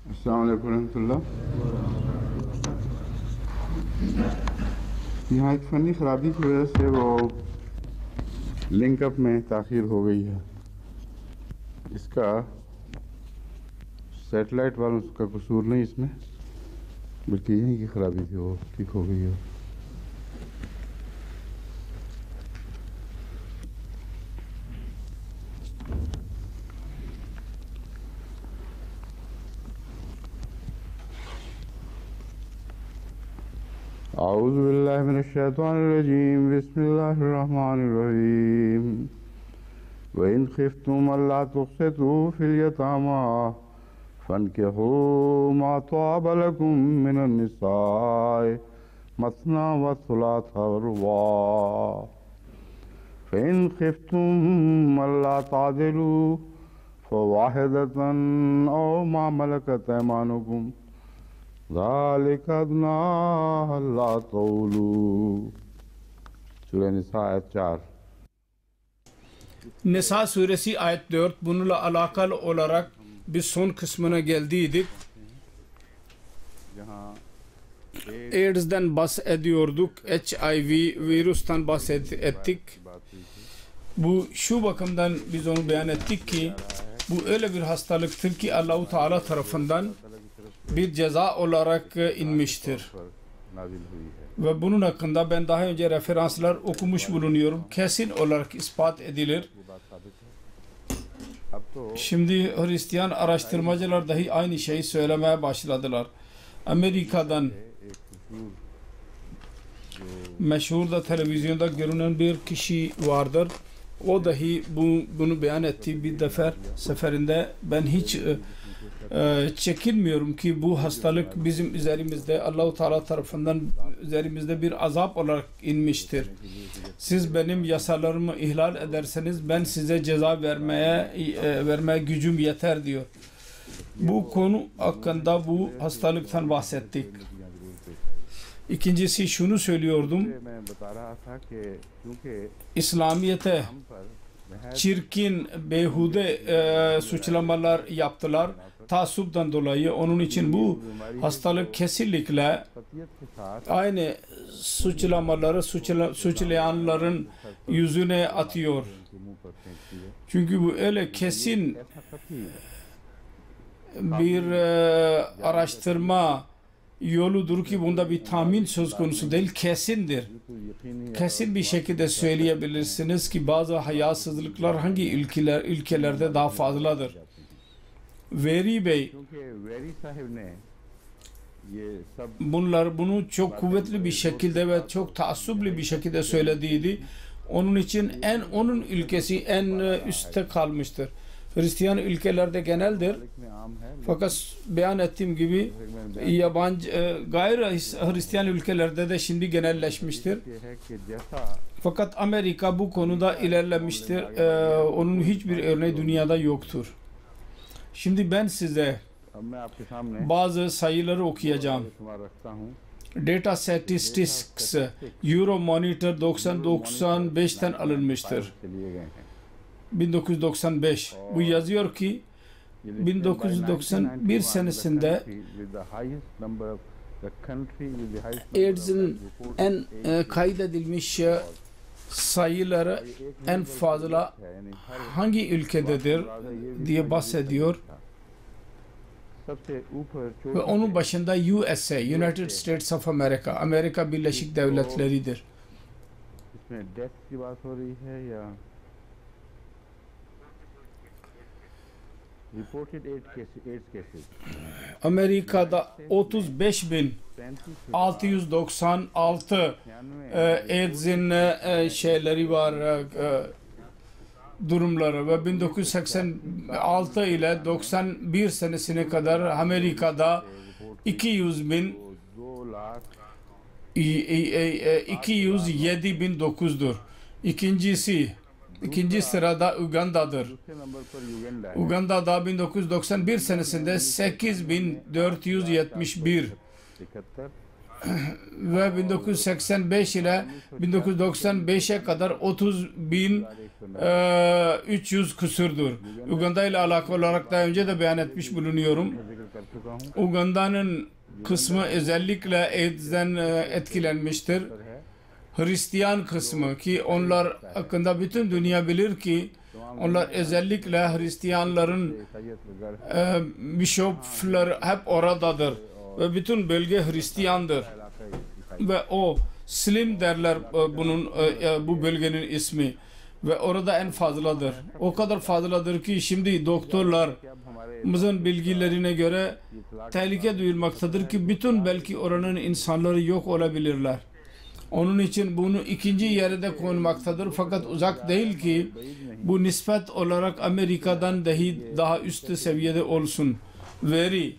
अस्सलाम वालेकुम रहमतुल्लाह। यहाँ एक फ़नी ख़राबी की वजह से वो लिंकअप में ताख़ीर हो गई है। इसका सैटेलाइट वालों का कसूर नहीं इसमें, बल्कि यहीं की ख़राबी थी, वो ठीक हो गई है। औज़ु बिल्लाहि मिनश शैतानिर रजीम, बिस्मिल्लाहिर रहमानिर रहीम। व इन खिफ्तुम अल्ला तुक़सितू फिल यतामा फन्किहू मा तब लकुम मिनन निसाए मसना व सुलासा व रुबा। फ़इन खिफ्तुम अल्ला तादिलू फ़वाहिदतन औ मा मलकत ऐमानुकुम ज़ालिका अदना अल्ला तऊलू। Sûre Nisa ayet 4. Nisa suresi ayet 4. Bununla alakalı olarak biz son kısmına geldiydik. AIDS'den bahsediyorduk. HIV virüsten bahsettik. Bu şu bakımdan biz onu beyan ettik ki bu öyle bir hastalıktır ki Allah-u Teala tarafından bir ceza olarak inmiştir. Ve bunun hakkında ben daha önce referanslar okumuş bulunuyorum. Kesin olarak ispat edilir. Şimdi Hristiyan araştırmacılar dahi aynı şeyi söylemeye başladılar. Amerika'dan meşhur da televizyonda görünen bir kişi vardır. O dahi bunu beyan etti bir seferinde. Ben hiç çekinmiyorum ki bu hastalık bizim üzerimizde Allah-u Teala tarafından üzerimizde bir azap olarak inmiştir. Siz benim yasalarımı ihlal ederseniz ben size ceza vermeye gücüm yeter diyor. Bu konu hakkında bu hastalıktan bahsettik. İkincisi şunu söylüyordum. İslamiyet'e çirkin, beyhude suçlamalar yaptılar. Taassuptan dolayı. Onun için bu hastalık kesinlikle aynı suçlamaları suçlayanların yüzüne atıyor. Çünkü bu öyle kesin bir araştırma yoludur ki bunda bir tahmin söz konusu değil, kesindir. Kesin bir şekilde söyleyebilirsiniz ki bazı hayasızlıklar hangi ülkelerde daha fazladır. Veri Bey bunu çok kuvvetli bir şekilde ve çok taassuplu bir şekilde söylediydi. Onun için onun ülkesi en üstte kalmıştır. Hristiyan ülkelerde geneldir. Fakat beyan ettiğim gibi yabancı gayri Hristiyan ülkelerde de şimdi genelleşmiştir. Fakat Amerika bu konuda ilerlemiştir. Onun hiçbir örneği dünyada yoktur. Şimdi ben size bazı sayıları okuyacağım. Data Statistics Euromonitor 1995'ten alınmıştır. 1995. Bu yazıyor ki 1991 senesinde AIDS'in en kaydedilmiş sayıları en fazla hangi ülkededir diye bahsediyor. Ve onun başında USA, United States of America, Amerika Birleşik Devletleri'dir. Amerika'da 35.696 AIDS'in şeyleri var, durumları ve 1986 ile 91 senesine kadar Amerika'da 207.009'dur. İkinci sırada Uganda'dır. Uganda'da 1991 senesinde 8.471. ve 1985 ile 1995'e kadar 30.300 küsürdür. Uganda ile alakalı olarak daha önce de beyan etmiş bulunuyorum. Uganda'nın kısmı özellikle AIDS'den etkilenmiştir. Hristiyan kısmı ki onlar hakkında bütün dünya bilir ki onlar özellikle Hristiyanların bişopları hep oradadır ve bütün bölge Hristiyandır ve o Slim derler bunun bu bölgenin ismi ve orada en fazladır. O kadar fazladır ki şimdi doktorlarımızın bilgilerine göre tehlike duyulmaktadır ki bütün belki oranın insanları yok olabilirler. Onun için bunu ikinci yere de konmaktadır fakat uzak değil ki bu nispet olarak Amerika'dan dahi daha üst seviyede olsun. Veri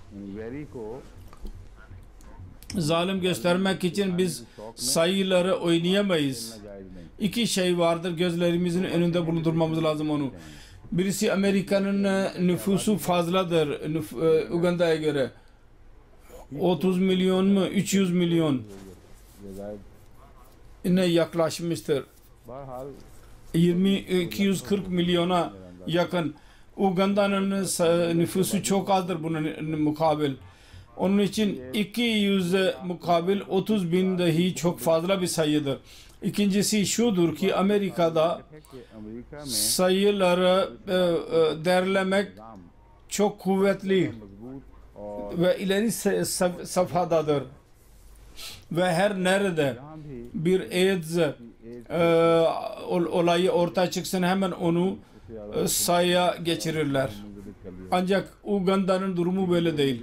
zalim göstermek için biz sayıları oynayamayız. İki şey vardır gözlerimizin önünde bulundurmamız lazım onu. Birisi Amerika'nın nüfusu fazladır Uganda'ya göre. 30 milyon mu 300 milyon ne yaklaşmıştır. 240 milyona yakın. Uganda'nın nüfusu çok azdır bunun mukabil. Onun için 200 mukabil 30 bin dahi çok fazla bir sayıdır. İkincisi şudur ki Amerika'da sayıları derlemek çok kuvvetli ve ileri safhadadır. Ve her nerede bir AIDS olayı ortaya çıksın hemen onu sayıya geçirirler. Ancak Uganda'nın durumu böyle değil.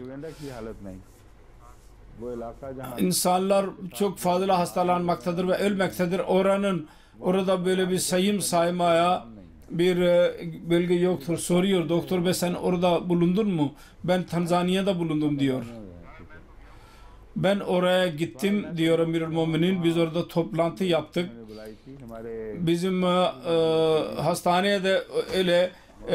İnsanlar çok fazla hastalanmaktadır ve ölmektedir. Orada böyle bir saymaya bir bölge yoktur. Soruyor doktor bey sen orada bulundun mu? Ben Tanzanya'da bulundum diyor. Ben oraya gittim diyor Emirül Müminin. Biz orada toplantı yaptık. Bizim hastaneye de öyle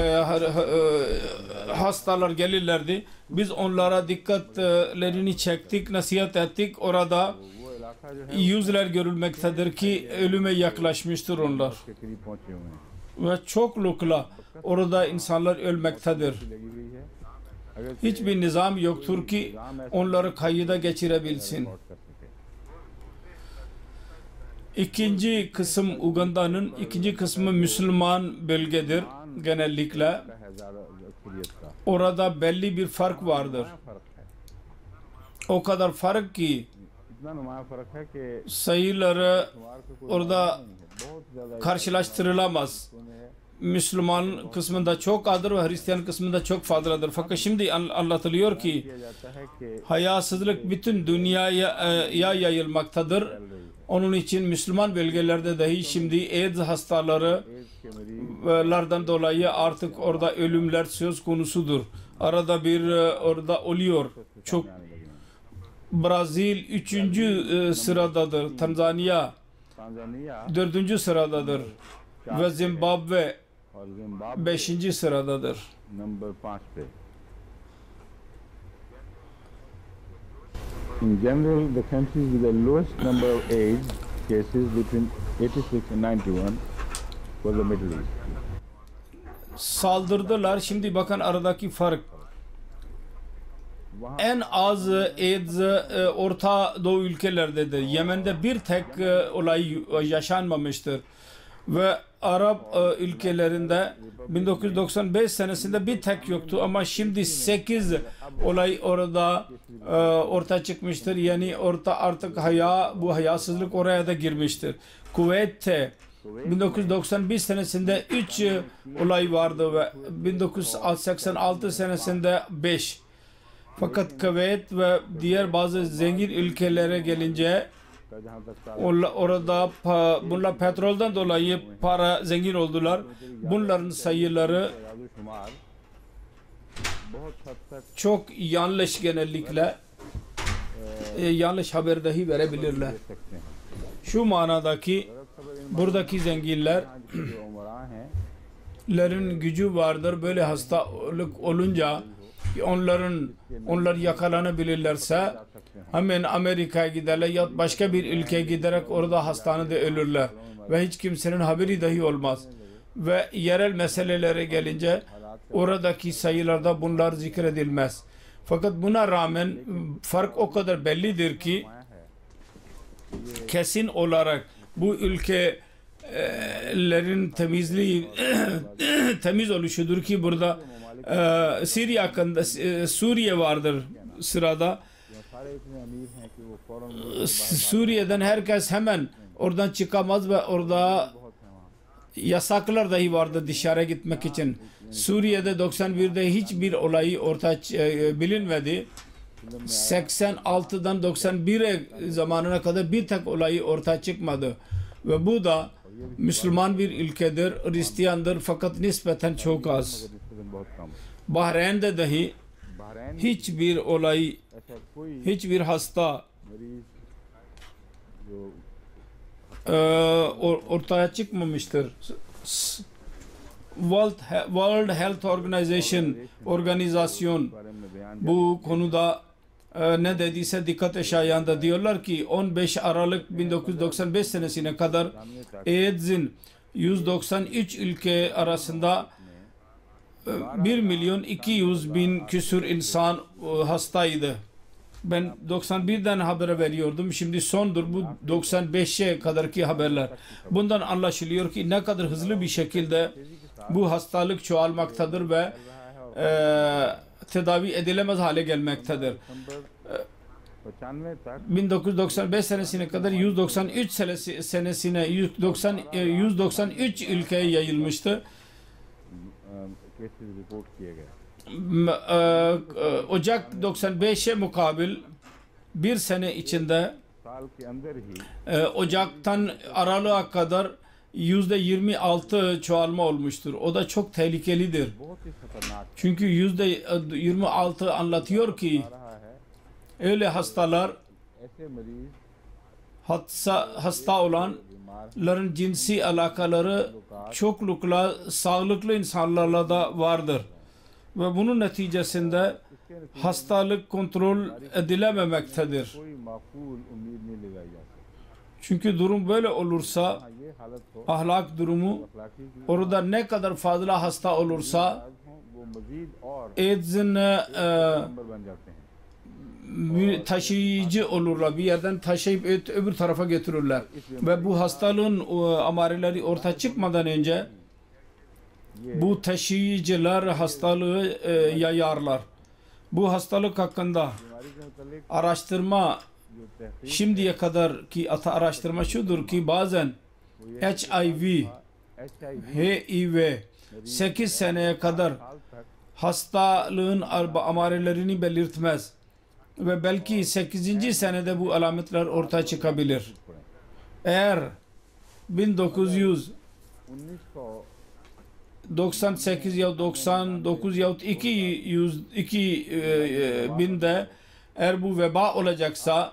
hastalar gelirlerdi. Biz onlara dikkatlerini çektik, nasihat ettik. Orada yüzler görülmektedir ki ölüme yaklaşmıştır onlar. Ve çoklukla orada insanlar ölmektedir. Hiçbir nizam yoktur ki onları kayıda geçirebilsin. İkinci kısım Uganda'nın ikinci kısmı Müslüman bölgedir genellikle. Orada belli bir fark vardır. O kadar fark ki sayıları orada karşılaştırılamaz. Müslüman kısmında çok azdır ve Hristiyan kısmında çok fazladır. Fakat şimdi anlatılıyor ki hayasızlık bütün dünyaya yayılmaktadır. Onun için Müslüman bölgelerde dahi şimdi AIDS hastalarından dolayı artık orada ölümler söz konusudur. Arada bir orada oluyor. Çok Brazil 3. sıradadır. Tanzanya 4. sıradadır. Ve Zimbabwe 5. sıradadır. In general, the countries with the lowest number of AIDS cases between 86 and 91 was the Middle East. Saldırdılar. Şimdi bakın aradaki fark. En az AIDS Orta Doğu ülkelerdedir. Yemen'de bir tek olay yaşanmamıştır. Ve Arap ülkelerinde 1995 senesinde bir tek yoktu ama şimdi 8 olay orada ortaya çıkmıştır. Yani orta artık bu hayasızlık oraya da girmiştir. Kuveyt'te 1991 senesinde 3 olay vardı ve 1986 senesinde 5. Fakat Kuveyt ve diğer bazı zengin ülkelere gelince orada bunlar petrolden dolayı para zengin oldular. Bunların sayıları çok yanlış genellikle yanlış haber dahi verebilirler. Şu manadaki buradaki zenginlerin gücü vardır. Böyle hastalık olunca onlar yakalanabilirlerse hemen Amerika'ya giderler ya başka bir ülkeye giderek orada hastanede ölürler ve hiç kimsenin haberi dahi olmaz. Ve yerel meselelere gelince oradaki sayılarda bunlar zikredilmez. Fakat buna rağmen fark o kadar bellidir ki kesin olarak bu ülkelerin temizliği temiz oluşudur ki burada Suriye vardır sırada. Suriye'den herkes hemen oradan çıkamaz ve orada yasaklar dahi vardı dışarı gitmek için. Suriye'de 91'de hiçbir olayı bilinmedi. 86'dan 91'e zamanına kadar bir tek olayı ortaya çıkmadı. Ve bu da Müslüman bir ülkedir, Hristiyandır fakat nispeten çok az. Bahreyn'de dahi hiçbir olay, hiçbir hasta ortaya çıkmamıştır. World Health Organizasyon bu konuda ne dediyse dikkat şayanda diyorlar ki 15 Aralık 1995 senesine kadar AIDS'in 193 ülke arasında 1.200.000 küsur insan hastaydı. Ben 91'den haber veriyordum. Şimdi sondur bu 95'e kadarki haberler. Bundan anlaşılıyor ki ne kadar hızlı bir şekilde bu hastalık çoğalmaktadır ve tedavi edilemez hale gelmektedir. 1995 senesine kadar 193 ülkeye yayılmıştı. Ocak 95'e mukabil bir sene içinde Ocak'tan Aralık'a kadar %26 çoğalma olmuştur. O da çok tehlikelidir. Çünkü %26 anlatıyor ki öyle hastalar hasta olanların cinsi alakaları çoklukla sağlıklı insanlarla da vardır. Ve bunun neticesinde hastalık kontrol edilememektedir. Çünkü durum böyle olursa ahlak durumu orada ne kadar fazla hasta olursa AIDS'in taşıyıcı olurlar. Bir yerden taşıyıp öbür tarafa götürürler. Ve bu hastalığın amareleri ortaya çıkmadan önce bu taşıyıcılar hastalığı yayarlar. Bu hastalık hakkında araştırma şimdiye kadar ki araştırma şudur ki bazen HIV 8 seneye kadar hastalığın amarelerini belirtmez. Ve belki 8. senede bu alametler ortaya çıkabilir. Eğer 1998 ya 99 ya 2000'de eğer bu veba olacaksa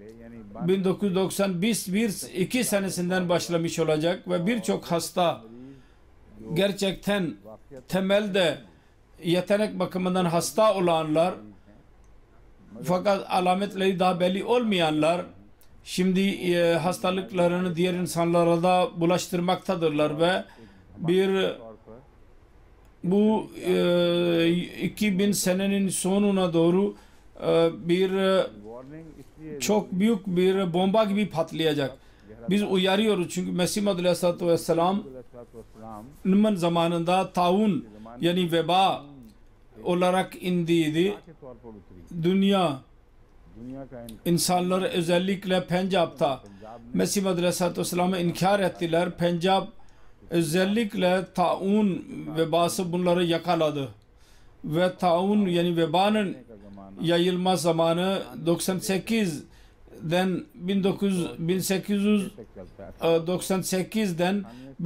1992 senesinden başlamış olacak ve birçok hasta gerçekten temelde yetenek bakımından hasta olanlar fakat alametleri daha belli olmayanlar şimdi hastalıklarını diğer insanlara da bulaştırmaktadırlar ve bu 2000 senenin sonuna doğru çok büyük bir bomba gibi patlayacak. Biz uyarıyoruz çünkü Mesih Muhammed Aleyhisselatü Vesselam'ın zamanında taun yani veba olarak indiydi. Dünya insanları özellikle Pencap'ta Mesih Muhammed Aleyhisselatü Vesselam'ı inkar ettiler. Pencap özellikle taun vebası bunları yakaladı. Ve taun yani vebanın yayılma zamanı 18'den 1898'den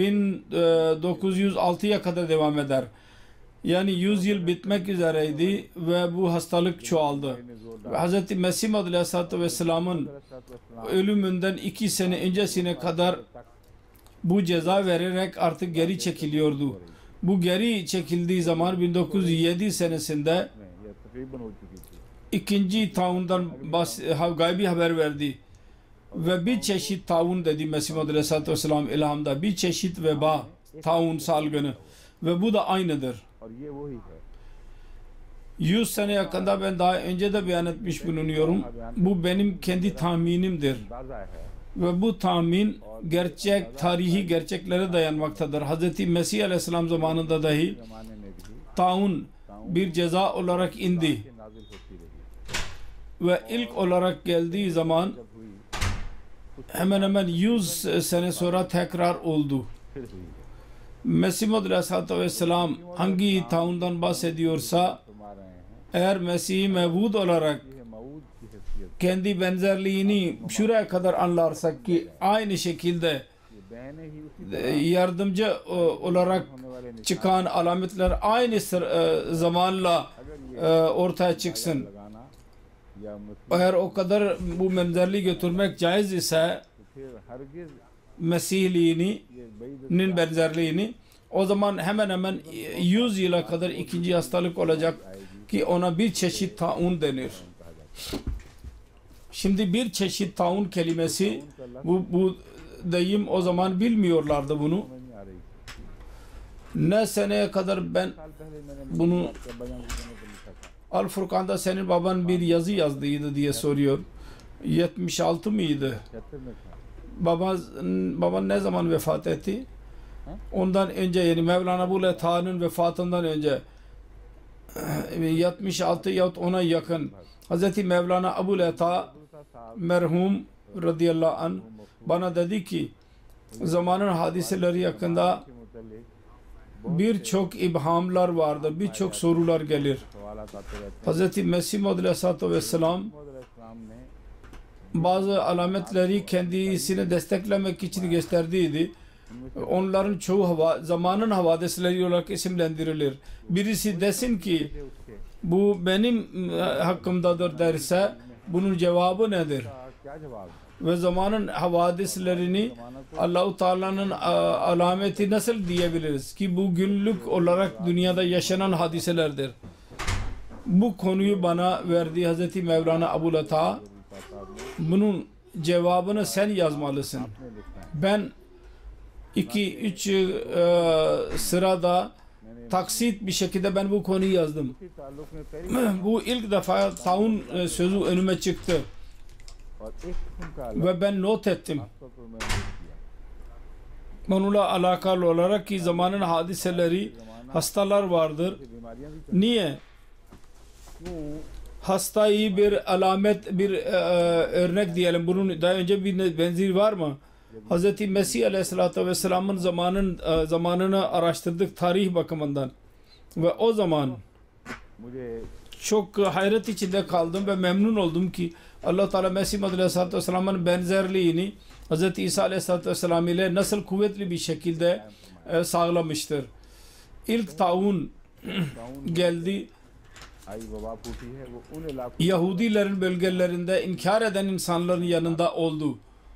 1906'ya kadar devam eder. Yani 100 yıl bitmek üzereydi ve bu hastalık çoğaldı. Ve Hz. Mesih Muhammed Aleyhisselatü Vesselam'ın ölümünden 2 sene öncesine kadar bu ceza vererek artık geri çekiliyordu. Bu geri çekildiği zaman 1907 senesinde तकरीबन हो चुकी थी। ikinci taundan gaybi haber verdi. Ve bir çeşit taun dedi Mesih Muhammed Aleyhisselatü Vesselam ilhamda. Bir çeşit veba, taun salgını. Ve bu da aynıdır. और ये वही है 100 sene yakında ben daha önce de beyan etmiş bulunuyorum. Bu benim kendi tahminimdir. अंदाजा है Ve bu tahmin gerçek, tarihi gerçeklere dayanmaktadır. Hz. Mesih Aleyhisselam zamanında dahi जमाने में भी taun bir ceza olarak indi. नाजिल होती रही। Ve ilk olarak geldiği zaman जब हुई hemen hemen 100 sene sonra tekrar oldu. फिर हुई। Mesih Muhammed Aleyhisselatü Vesselam hangi taundan bahsediyorsa फरमा रहे हैं eğer Mesih Mevud olarak ये मऊद की हैसियत kendi benzerliğini şuraya kadar anlarsak ki aynı şekilde ये बहने ही उसी yardımcı olarak होने वाले निशान çıkan alametler aynı zamanla ortaya çıksın. लगाना या मुस्लिम Eğer o kadar bu benzerliği götürmek caiz ise फिर हरगिज Mesihliğinin ये बईद benzerliğini o zaman hemen hemen 100 yıla kadar ikinci hastalık olacak ki ona bir çeşit taun denir. Şimdi bir çeşit taun kelimesi bu deyim o zaman bilmiyorlardı bunu. समझ नहीं आ रही थी। Ne seneye kadar ben साल पहले मैंने bunu बयान करने को लिखा था। Al Furkan'da senin baban bir yazı yazdıydı diye soruyor. 76 mıydı? 76 में था। Baban ne zaman vefat etti? Ondan önce yani Mevlana Bule Ta'nın vefatından önce 76 yahut ona yakın Hz. Mevlana Ebu Leta merhum radıyallahu anh bana dedi ki zamanın hadiseleri yakında के मुतालिक birçok ibhamlar vardır, birçok sorular gelir. सवालात आते रहते हैं। Hz. Mesih Muhammed Aleyhisselatü Vesselam Mohammad अलैहिस्सलाम ने bazı alametleri kendisini desteklemek için gösterdiydi. Onların çoğu zamanın havadisleri olarak isimlendirilir. Birisi desin ki उसके bu benim hakkımdadır derse bunun cevabı nedir? क्या जवाब है? Ve zamanın havadislerini Allah-u Teala'nın alameti nasıl diyebiliriz ki bu günlük olarak dünyada yaşanan hadiselerdir. Bu konuyu bana verdiği Hz. Mevlana Ebu Leta bunun cevabını sen yazmalısın. Ben 2-3 sırada taksit bir şekilde ben bu konuyu yazdım. इसी ताल्लुक में पहली Bu ilk defa taun sözü önüme çıktı और एक किस्म का अलग ve ben not ettim. तौर पर मैंने लिख दिया। Bununla alakalı olarak ki zamanın hadiseleri, hastalar vardır. ये बीमारियां भी Niye? क्यों Hastayı bir alamet, bir örnek diyelim. Bunun daha önce bir benzeri var mı? Hz. Mesih Aleyhisselatü Vesselam'ın zamanını araştırdık tarih bakımından. Ve o zaman मुझे çok hayret içinde kaldım ve memnun oldum ki Allah Teala Mesih Aleyhisselatü Vesselam'ın benzerliğini Hz. İsa Aleyhisselatü Vesselam ile nasıl kuvvetli bir şekilde sağlamıştır. İlk taun geldi. आई वबा फूटी है वो उन इलाकों Yahudilerin bölgelerinde inkar eden insanların yanında oldu.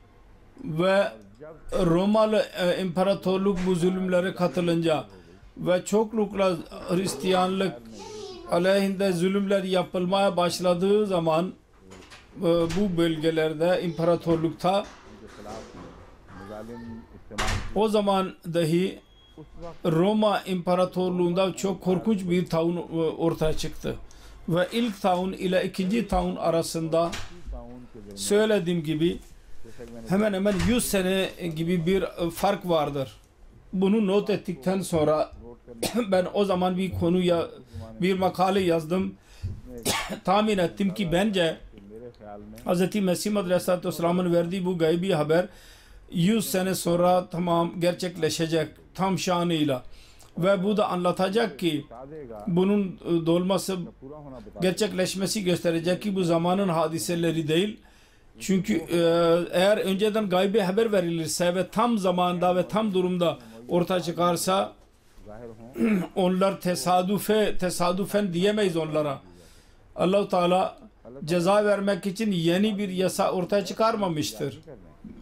Ve Romalı imparatorluk bu zulümlere katılınca ve çoklukla Hristiyanlık aleyhinde zulümler yapılmaya başladığı zaman bu bölgelerde imparatorlukta के खिलाफ मुजालिम इस्तेमाल o zaman dahi उस वक्त Roma İmparatorluğunda çok korkunç bir taun ortaya çıktı. Ve ilk taun ile ikinci taun arasında ताउन के दरमियान söylediğim gibi जैसा कि मैंने hemen hemen 100 sene gibi bir fark vardır. Bunu not ettikten sonra note करने ben o zaman bir konuya bir makale yazdım. Tahmin ettim ki bence मेरे ख्याल में Hz. Mesih Aleyhisselatü Vesselam'ın verdiği bu gaybi haber 100 sene sonra tamam gerçekleşecek tam şanıyla. Ve bu da anlatacak ki बता देगा bunun dolması पूरा होना बता gerçekleşmesi gösterecek ki bu zamanın hadiseleri değil. Çünkü eğer önceden gaybi haber verilirse ve tam zamanda ve tam durumda ortaya çıkarsa जाहिर हों onlar tesadüfen diyemeyiz onlara. Allah-u Teala ceza vermek için yeni bir yasa ortaya çıkarmamıştır. कर रहे हैं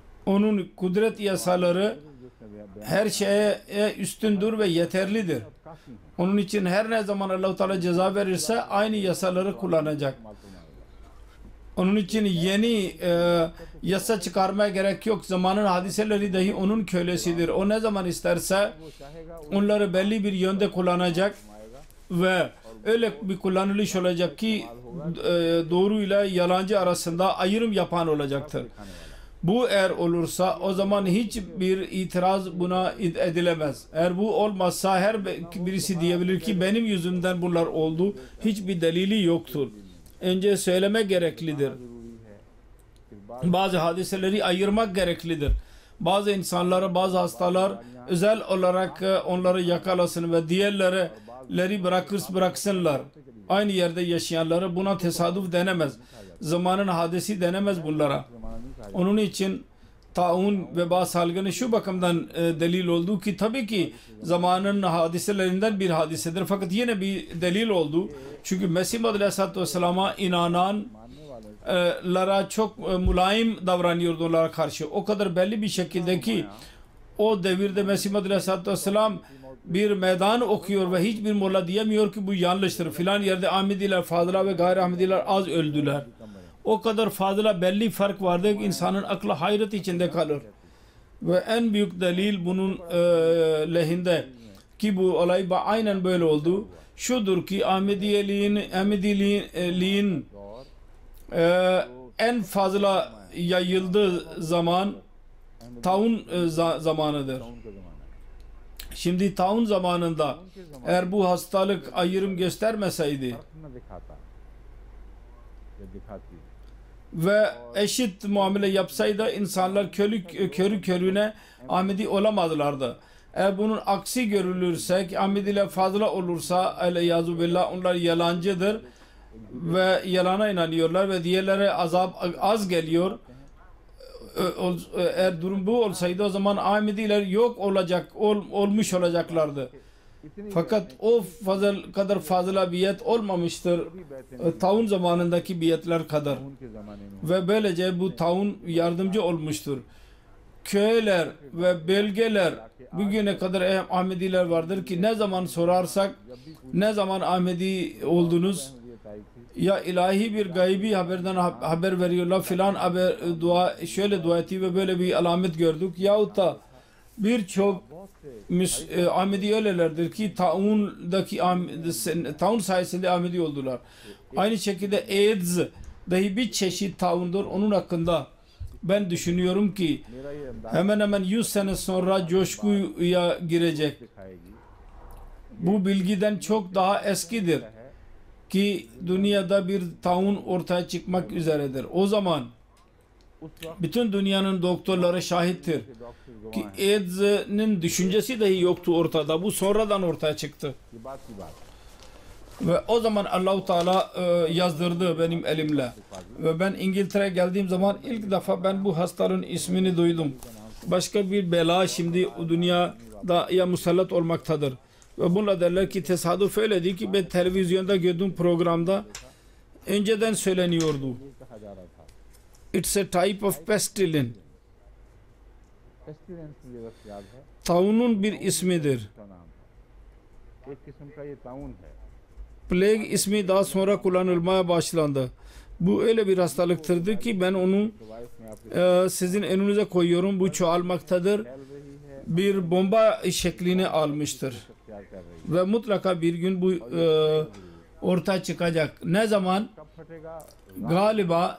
Onun kudret yasaları जिसने बयान her şeye üstündür ve yeterlidir. काफी Onun için her ne zaman Allah-u Teala ceza verirse aynı yasaları kullanacak. Onun için yeni yasa çıkarmaya gerek yok. Zamanın hadiseleri dahi onun kölesidir. O ne zaman isterse onları belli bir yönde kullanacak ve öyle bir kullanılış olacak ki doğruyla yalancı arasında ayrım yapan olacaktır. Bu eğer olursa o zaman hiçbir itiraz buna edilemez. Eğer bu olmazsa her birisi diyebilir ki benim yüzümden bunlar oldu. Hiçbir delili yoktur. Önce söyleme gereklidir. Bazı hadiseleri ayırmak gereklidir. Bazı insanlara, bazı hastalar özel olarak onları yakalasın ve diğerleri bıraksınlar. Aynı yerde yaşayanları buna tesadüf denemez. Zamanın hadisi denemez bunlara. Onun için taun veba salgını şu bakımdan delil oldu ki tabii ki zamanın hadiselerinden bir hadisedir. Fakat yine bir delil oldu. Çünkü Mesih Aleyhisselatü Vesselam'a inananlara çok mülayim davranıyordu onlara karşı. O kadar belli bir şekilde ki o devirde Mesih Aleyhisselatü Vesselam bir meydan okuyor ve hiçbir molla diyemiyor ki bu yanlıştır. Filan yerde Ahmediler fazla ve gayri Ahmediler az öldüler. O kadar fazla belli fark vardı ki insanın aklı hayret içinde kalır. Ve en büyük delil bunun lehinde ki bu olay aynen böyle oldu. Şudur ki Ahmediliğin en fazla yayıldığı zaman taun zamanıdır. Şimdi taun zamanında eğer bu hastalık ayrım göstermeseydi ve eşit muamele yapsaydı insanlar körü körüne Ahmedi olamazlardı. Eğer bunun aksi görülürse ki Ahmediler fazla olursa eleyyazu billah onlar yalancıdır ve yalana inanıyorlar ve diğerlere azap az geliyor. Eğer durum bu olsaydı o zaman Ahmediler yok olmuş olacaklardı. Fakat o kadar fazla biyet olmamıştır taun zamanındaki biyetler kadar. Ve böylece bu taun yardımcı olmuştur. Köyler ve bölgeler bugüne kadar Ahmediler vardır ki ne zaman sorarsak ne zaman Ahmedi oldunuz ya ilahi bir gaybi haberden haber veriyorlar filan şöyle dua etti ve böyle bir alamet gördük yahut da birçok Ahmedi öylelerdir ki taun sayesinde Ahmedi oldular. Aynı şekilde AIDS dahi bir çeşit taundur. Onun hakkında ben düşünüyorum ki hemen hemen 100 sene sonra coşkuya girecek. Bu bilgiden çok daha eskidir ki dünyada bir taun ortaya çıkmak üzeredir. O zaman bütün dünyanın doktorları şahittir ki AIDS'nin düşüncesi dahi yoktu ortada. Bu sonradan ortaya çıktı. Ve o zaman Allah-u Teala yazdırdı benim elimle. Ve ben İngiltere'ye geldiğim zaman ilk defa ben bu hastalığın ismini duydum. Başka bir bela şimdi dünyada ya musallat olmaktadır. Ve bununla derler ki tesadüf öyledir ki ben televizyonda gördüğüm programda önceden söyleniyordu. It's a type of pestilence. Taunun bir ismidir. Plague ismi daha sonra kullanılmaya başlandı. Bu öyle bir hastalıktır ki ben onu sizin önünüze koyuyorum. Bu çoğalmaktadır. Bir bomba şeklini almıştır. Ve mutlaka bir gün bu ortaya çıkacak. Ne zaman? Galiba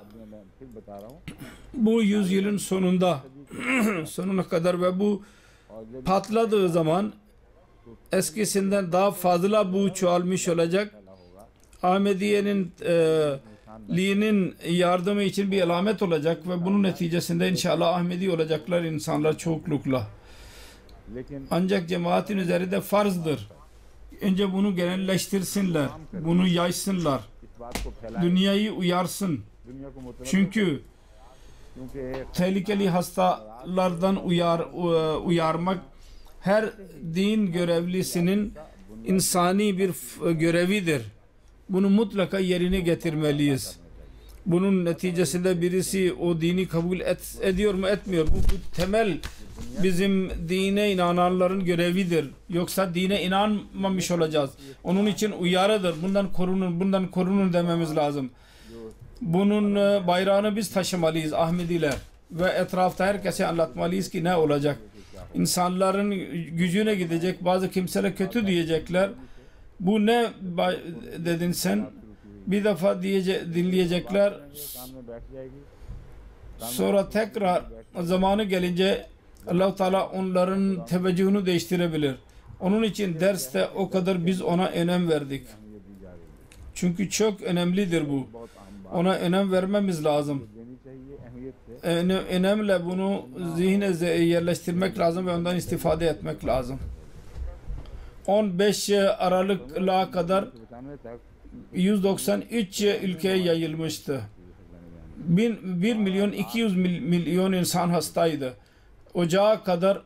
bu yüzyılın sonuna kadar ve bu patladığı zaman eskisinden daha fazla bu çoğalmış olacak. Ahmediye'nin liğinin yardımı için bir alamet olacak ve bunun neticesinde inşallah Ahmedi olacaklar insanlar çoğunlukla. Ancak cemaatin üzerinde farzdır. Önce bunu genelleştirsinler. Bunu yaysınlar. Dünyayı uyarsın. Çünkü tehlikeli hastalardan uyarmak her din görevlisinin insani bir görevidir. Bunu mutlaka yerine getirmeliyiz. Bunun neticesinde birisi o dini kabul ediyor mu etmiyor. Bu temel bizim dine inananların görevidir. Yoksa dine inanmamış olacağız. Onun için uyarıdır. Bundan korunun dememiz lazım. Bunun bayrağını biz taşımalıyız Ahmediler. Ve etrafta herkese anlatmalıyız ki ne olacak. İnsanların gücüne gidecek. Bazı kimseler kötü diyecekler. Bu ne dedin sen? Bir defa dinleyecekler. Sonra tekrar zamanı gelince Allah-u Teala onların teveccühünü değiştirebilir. Onun için derste o kadar biz ona önem verdik. Çünkü çok önemlidir bu. Ona önem vermemiz lazım. Önemle bunu zihne yerleştirmek lazım ve ondan istifade etmek lazım. 15 Aralık'a kadar 193 ülkeye yayılmıştı. 1 milyon 200 milyon insan hastaydı. Ocağa kadar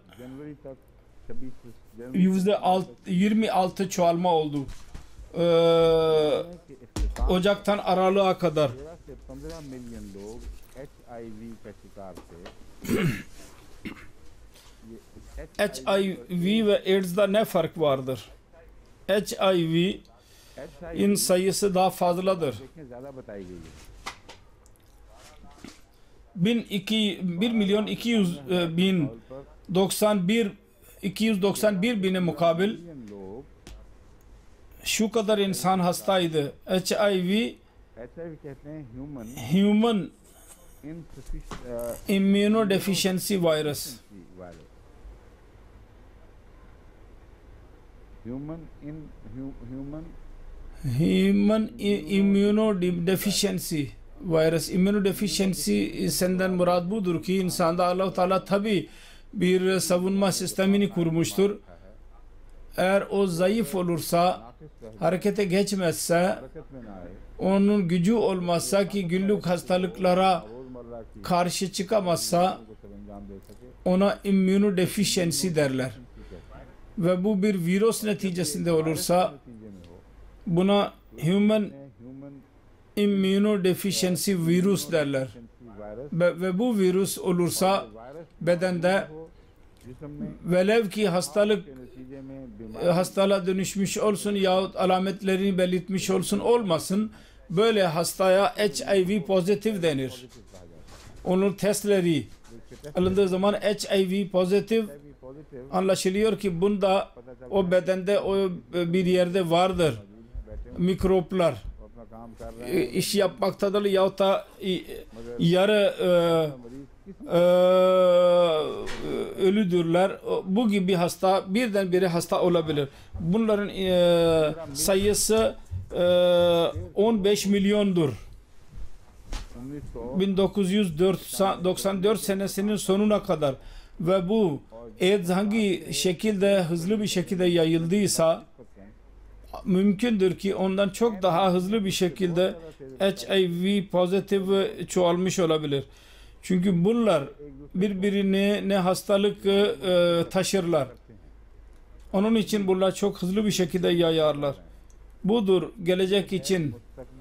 %26 çoğalma oldu. Ocaktan Aralık'a kadar. HIV ve AIDS'da ne fark vardır? HIV'in sayısı daha fazladır. 1 milyon 291 bine mukabil şu kadar insan hastaydı. HIV Human Immunodeficiency Virus. Human Immunodeficiency Virus. Immunodeficiency senden murad budur ki insanda Allah-u Teala tabi bir savunma sistemini kurmuştur. Eğer o zayıf olursa, harekete geçmezse, onun gücü olmazsa ki günlük hastalıklara karşı çıkamazsa ona immunodeficiency derler. Ve bu bir virüs neticesinde olursa buna human immunodeficiency virüs derler. Ve bu virüs olursa bedende velev ki hastalığa dönüşmüş olsun yahut alametlerini belirtmiş olsun olmasın, böyle hastaya HIV pozitif denir. Onun testleri alındığı zaman HIV pozitif anlaşılıyor ki bunda o bedende o bir yerde vardır mikroplar iş yapmaktadır yahut da yarı ölüdürler. Bu gibi hasta birdenbire hasta olabilir. Bunların sayısı 15 milyondur. 1994 senesinin sonuna kadar ve bu AIDS hangi şekilde hızlı bir şekilde yayıldıysa mümkündür ki ondan çok daha hızlı bir şekilde HIV pozitif çoğalmış olabilir. Çünkü bunlar birbirine hastalık taşırlar. Onun için bunlar çok hızlı bir şekilde yayarlar. Budur gelecek için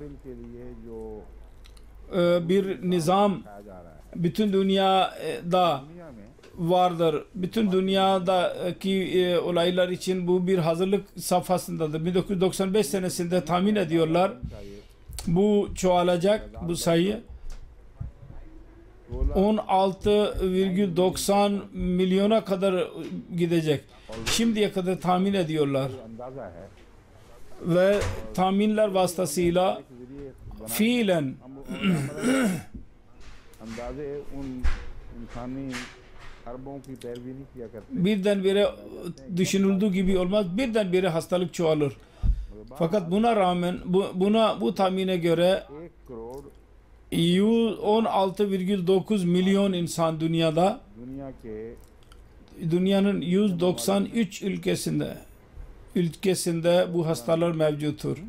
bir nizam bütün dünyada vardır. Bütün dünyadaki olaylar için bu bir hazırlık safhasındadır. 1995 senesinde tahmin ediyorlar bu çoğalacak bu sayı 16,90 milyona kadar gidecek. Şimdiye kadar tahmin ediyorlar. Ve tahminler vasıtasıyla fiilen birdenbire düşünüldüğü gibi olmaz. Birdenbire hastalık çoğalır. Fakat buna rağmen bu tahmine göre 16,9 milyon insan dünyada, dünyanın 193 ülkesinde bu hastalar mevcuttur.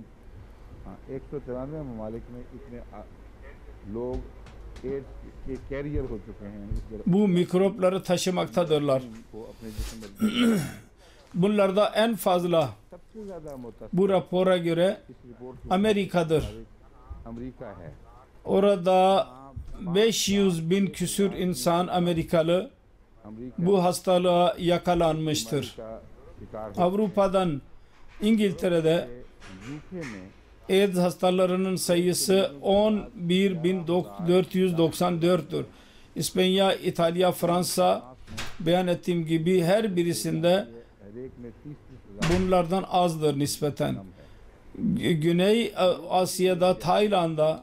Bu mikropları taşımaktadırlar. Bunlarda en fazla bu rapora göre Amerika'dır. Orada 500 bin küsür insan Amerikalı bu hastalığa yakalanmıştır. Avrupa'dan İngiltere'de AIDS hastalarının sayısı 11.494'tür. İspanya, İtalya, Fransa beyan ettiğim gibi her birisinde bunlardan azdır nispeten. Güney Asya'da, Tayland'da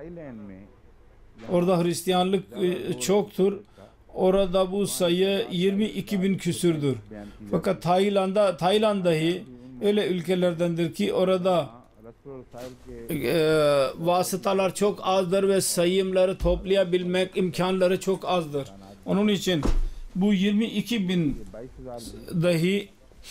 orada Hristiyanlık çoktur. Orada bu sayı 22 bin küsürdür. Fakat Tayland dahi öyle ülkelerdendir ki orada vasıtalar çok azdır ve sayımları toplayabilmek imkanları çok azdır. Onun için bu 22 bin dahi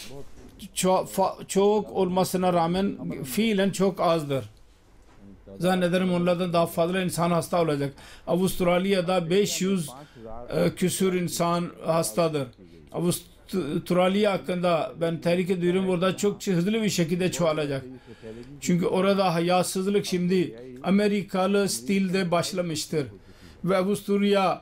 çok olmasına rağmen fiilen çok azdır. Zannederim onlardan daha fazla insan hasta olacak. Avustralya'da 500 küsür insan hastadır. Avustralya hakkında ben tehlike duyuyorum. Orada çok hızlı bir şekilde çoğalacak. Çünkü orada hayasızlık şimdi Amerikalı stilde başlamıştır. Ve Avusturya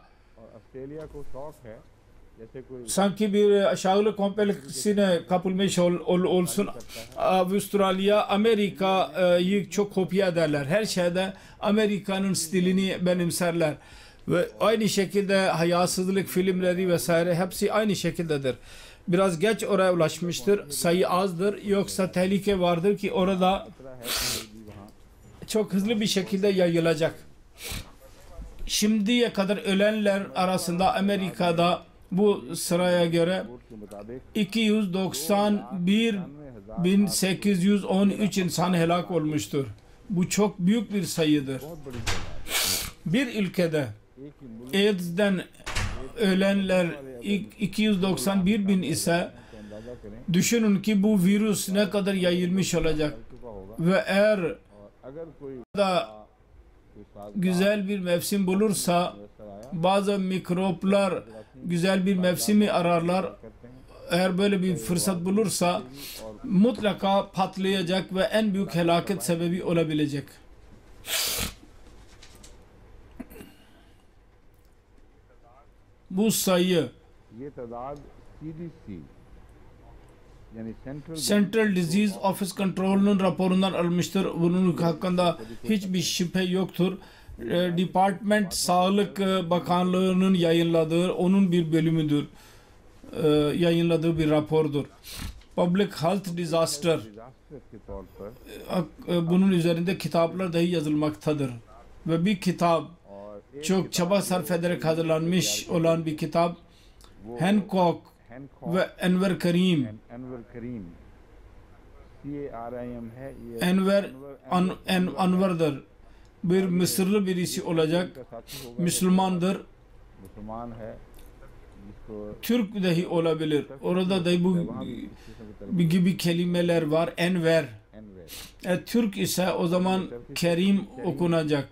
sanki bir aşağılık kompleksine kapılmış olsun. Avustralya Amerika'yı çok kopya ederler. Her şeyde Amerika'nın stilini benimserler. Ve aynı şekilde hayasızlık filmleri vesaire hepsi aynı şekildedir. Biraz geç oraya ulaşmıştır. Sayı azdır. Yoksa tehlike vardır ki orada çok hızlı bir şekilde yayılacak. Şimdiye kadar ölenler arasında Amerika'da bu sıraya göre 291.813 insan helak olmuştur. Bu çok büyük bir sayıdır. Bir ülkede AIDS'den ölenler 291 bin ise düşünün ki bu virüs ne kadar yayılmış olacak. Ve eğer da güzel bir mevsim bulursa bazı mikroplar güzel bir mevsimi ararlar. Eğer böyle bir fırsat bulursa mutlaka patlayacak ve en büyük felaket sebebi olabilecek. Bu sayı Central Disease Office Control'un raporundan almıştır. Bunun hakkında hiçbir şüphe yoktur. Department Sağlık Bakanlığı'nın yayınladığı, onun bir bölümüdür. Yayınladığı bir rapordur. Public Health Disaster. Bunun üzerinde kitaplar dahi yazılmaktadır. Ve bir kitap çok çaba sarf ederek hazırlanmış olan bir kitap Hancock ve Enver Karim. Enver Anvar'dır. Bir Mısırlı birisi olacak. Müslümandır. Türk dahi olabilir. Orada da bu gibi kelimeler var. Enver. Türk ise o zaman Kerim okunacak.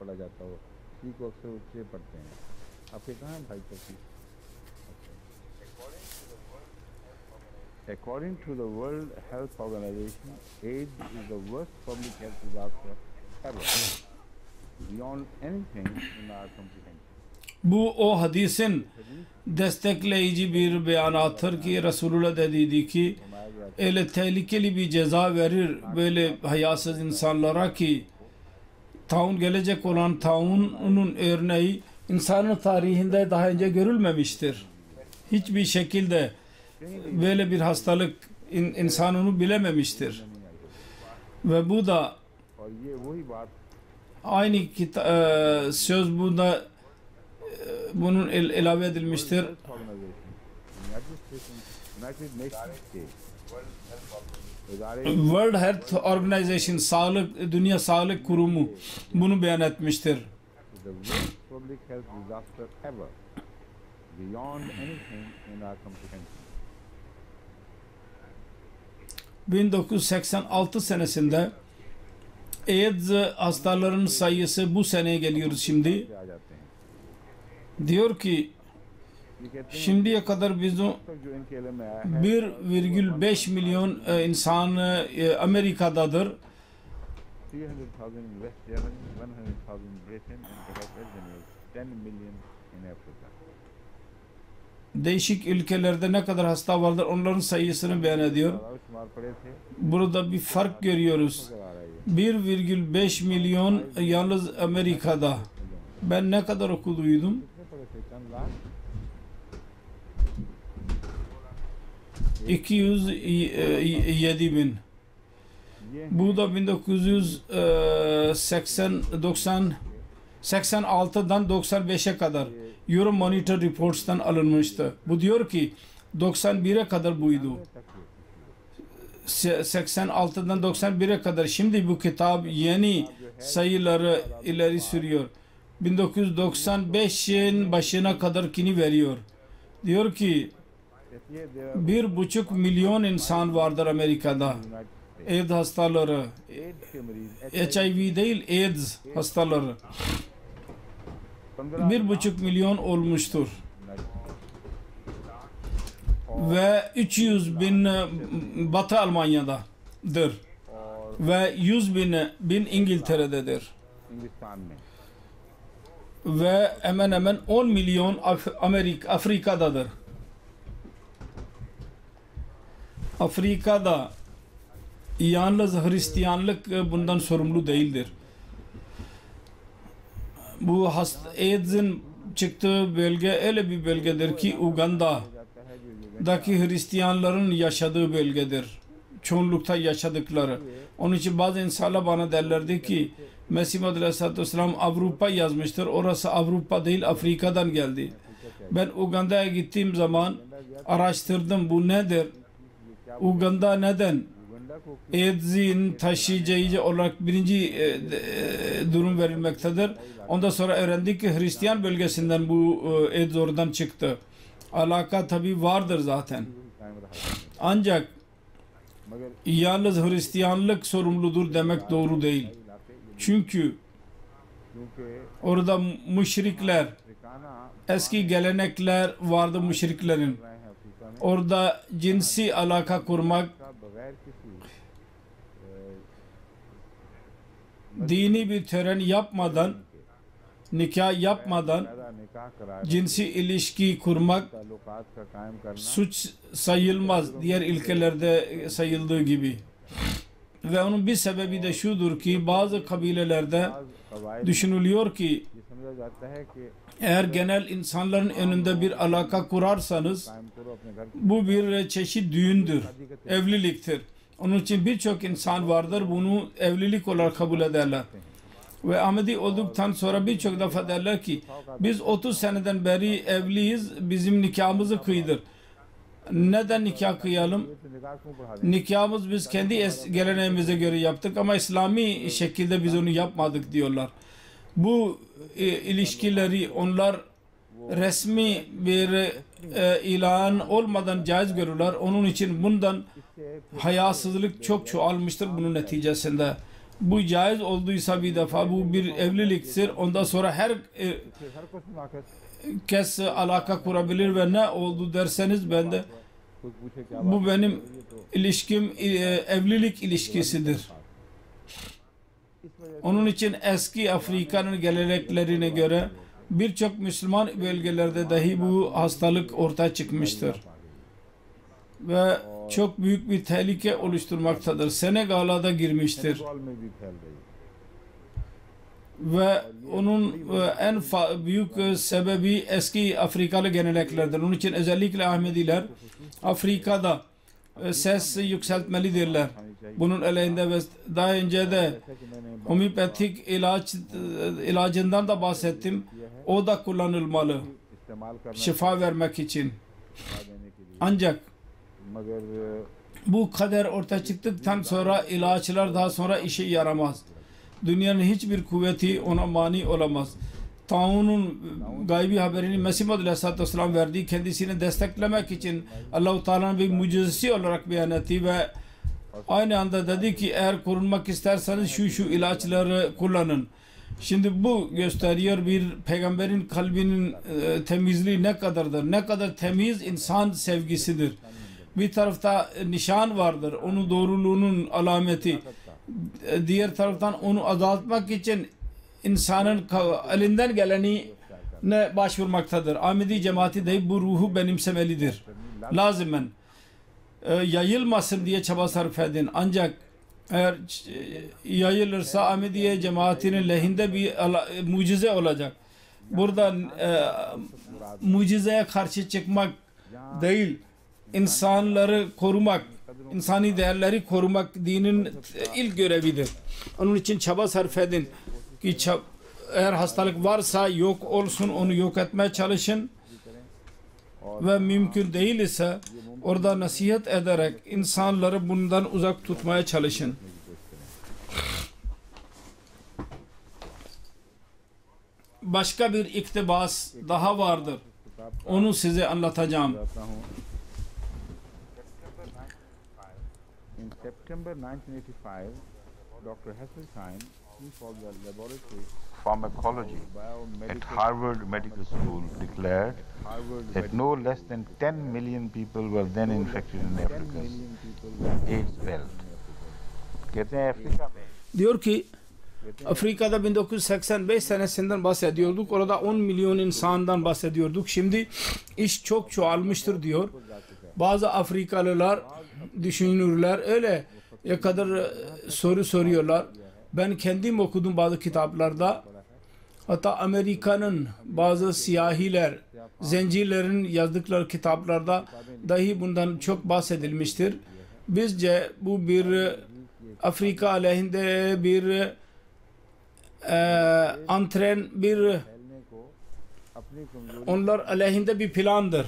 According to the World Health Organization, AIDS is the worst public health disaster ever, beyond anything in our comprehension. Bu o hadisin destekleyici bir beyanattır ki Resulullah dedi ki öyle tehlikeli bir ceza verir böyle hayasız insanlara ki taun gelecek olan taunun örneği insanın tarihinde daha önce görülmemiştir. Hiçbir şekilde böyle bir hastalık insan onu bilememiştir. Ve bu da aynı söz bunda bunun ilave edilmiştir. World Health Organization, Dünya Sağlık Kurumu bunu beyan etmiştir. 1986 senesinde AIDS hastalarının sayısı bu seneye geliyoruz şimdi. Diyor ki şimdiye kadar bizim 1,5 milyon insan Amerika'dadır. 300,000 in West Germany, 100,000 in Britain, and perhaps estimates 10 million in Africa. Değişik ülkelerde ne kadar hasta vardır onların sayısını beyan ediyor. Burada bir fark görüyoruz. 1,5 milyon yalnız Amerika'da. Ben ne kadar okuduydum? 207 bin. Bu da 1986'dan 95'e kadar Euromonitor Reports'tan alınmıştı. Bu diyor ki 91'e kadar buydu. 86'dan 91'e kadar. Şimdi bu kitap yeni sayıları ileri sürüyor. 1995'in başına kadarkini veriyor. Diyor ki 1,5 milyon insan vardır Amerika'da. AIDS hastaları. HIV değil, AIDS hastaları. 1,5 milyon olmuştur. Ve 300 bin Batı Almanya'dadır. Ve 100 bin İngiltere'dedir. Ve hemen hemen 10 milyon Afrika'dadır. Afrika'da yalnız Hristiyanlık bundan sorumlu değildir. Bu AIDS'in çıktığı bölge öyle bir bölgedir ki Uganda'daki Hristiyanların yaşadığı bölgedir. Çoğunlukta yaşadıkları. Onun için bazı insanlar bana derlerdi ki Mesih Muhammed Aleyhisselatü Vesselam Avrupa yazmıştır. Orası Avrupa değil, Afrika'dan geldi. Ben Uganda'ya gittiğim zaman araştırdım bu nedir? Uganda neden AIDS'in taşıyıcı olarak birinci durum verilmektedir. Ondan sonra öğrendik ki Hristiyan bölgesinden bu AIDS oradan çıktı. Alaka tabi vardır zaten. Ancak yalnız Hristiyanlık sorumludur demek doğru değil. Çünkü orada müşrikler, eski gelenekler vardı müşriklerin. Orada cinsi alaka kurmak, dini bir tören yapmadan, nikah yapmadan cinsi ilişki kurmak suç sayılmaz diğer ülkelerde sayıldığı gibi. Ve onun bir sebebi de şudur ki bazı kabilelerde düşünülüyor ki eğer genel insanların önünde bir alaka kurarsanız bu bir çeşit düğündür, evliliktir. Onun için birçok insan vardır bunu evlilik olarak kabul ederler. Ve Ahmedi olduktan sonra birçok defa derler ki biz 30 seneden beri evliyiz, bizim nikahımızı kıydır. Neden nikah kıyalım? Nikahımız biz kendi geleneğimize göre yaptık ama İslami şekilde biz onu yapmadık diyorlar. Bu ilişkileri onlar resmi bir ilan olmadan caiz görürler. Onun için bundan hayasızlık çok çoğalmıştır bunun neticesinde. Bu caiz olduysa bir defa bu bir evliliktir. Ondan sonra her kes alaka kurabilir ve ne oldu derseniz ben de bu benim ilişkim evlilik ilişkisidir. Onun için eski Afrika'nın geleneklerine göre birçok Müslüman bölgelerde dahi bu hastalık ortaya çıkmıştır. Ve çok büyük bir tehlike oluşturmaktadır. Senegal'a da girmiştir. Ve onun en büyük sebebi eski Afrikalı geleneklerdir. Onun için özellikle Ahmediler Afrika'da ses yükseltmelidirler. Bunun aleyhinde ve daha önce de homeopatik ilacından da bahsettim. O da kullanılmalı. Şifa vermek için. Ancak bu kader ortaya çıktıktan sonra ilaçlar daha sonra işe yaramaz. Dünyanın hiçbir kuvveti ona mani olamaz. Taun'un gaybi haberini Mesih Muhammed Aleyhisselatü Vesselam verdiği kendisini desteklemek için Allah-u Teala'nın bir mucizesi olarak beyan etti ve aynı anda dedi ki eğer korunmak isterseniz şu ilaçları kullanın. Şimdi bu gösteriyor bir peygamberin kalbinin temizliği ne kadardır. Ne kadar temiz insan sevgisidir. Bir tarafta nişan vardır. Onun doğruluğunun alameti. diğer taraftan onu azaltmak için insanın elinden geleni ne başvurmaktadır. Ahmedi cemaati de bu ruhu benimsemelidir. Lazimen yayılmasın diye çaba sarf edin. Ancak eğer yayılırsa Ahmediye cemaatinin lehinde bir mucize olacak. Burada mucizeye karşı çıkmak değil, insanları korumak, insani değerleri korumak dinin ilk görevidir. Onun için çaba sarf edin ki eğer hastalık varsa yok olsun, onu yok etmeye çalışın ve mümkün değil ise orada nasihat ederek insanları bundan uzak tutmaya çalışın. Başka bir iktibas daha vardır. Onu size anlatacağım. In September 1985, Dr. Hesselstein, chief of the laboratory pharmacology at Harvard Medical School, declared that no less than 10 million people were then infected in Africa's AIDS belt. कहते हैं अफ्रीका में Diyor ki Afrika'da 1985 senesinden bahsediyorduk. Orada 10 milyon insandan bahsediyorduk. Şimdi iş çok çoğalmıştır diyor. Bazı Afrikalılar düşünürler öyle ya kadar soru soruyorlar. Ben kendim okudum bazı kitaplarda. Hatta Amerika'nın bazı siyahiler, zencilerin yazdıkları kitaplarda dahi bundan çok bahsedilmiştir. Bizce bu bir Afrika aleyhinde bir antren, bir onlar aleyhinde bir plandır.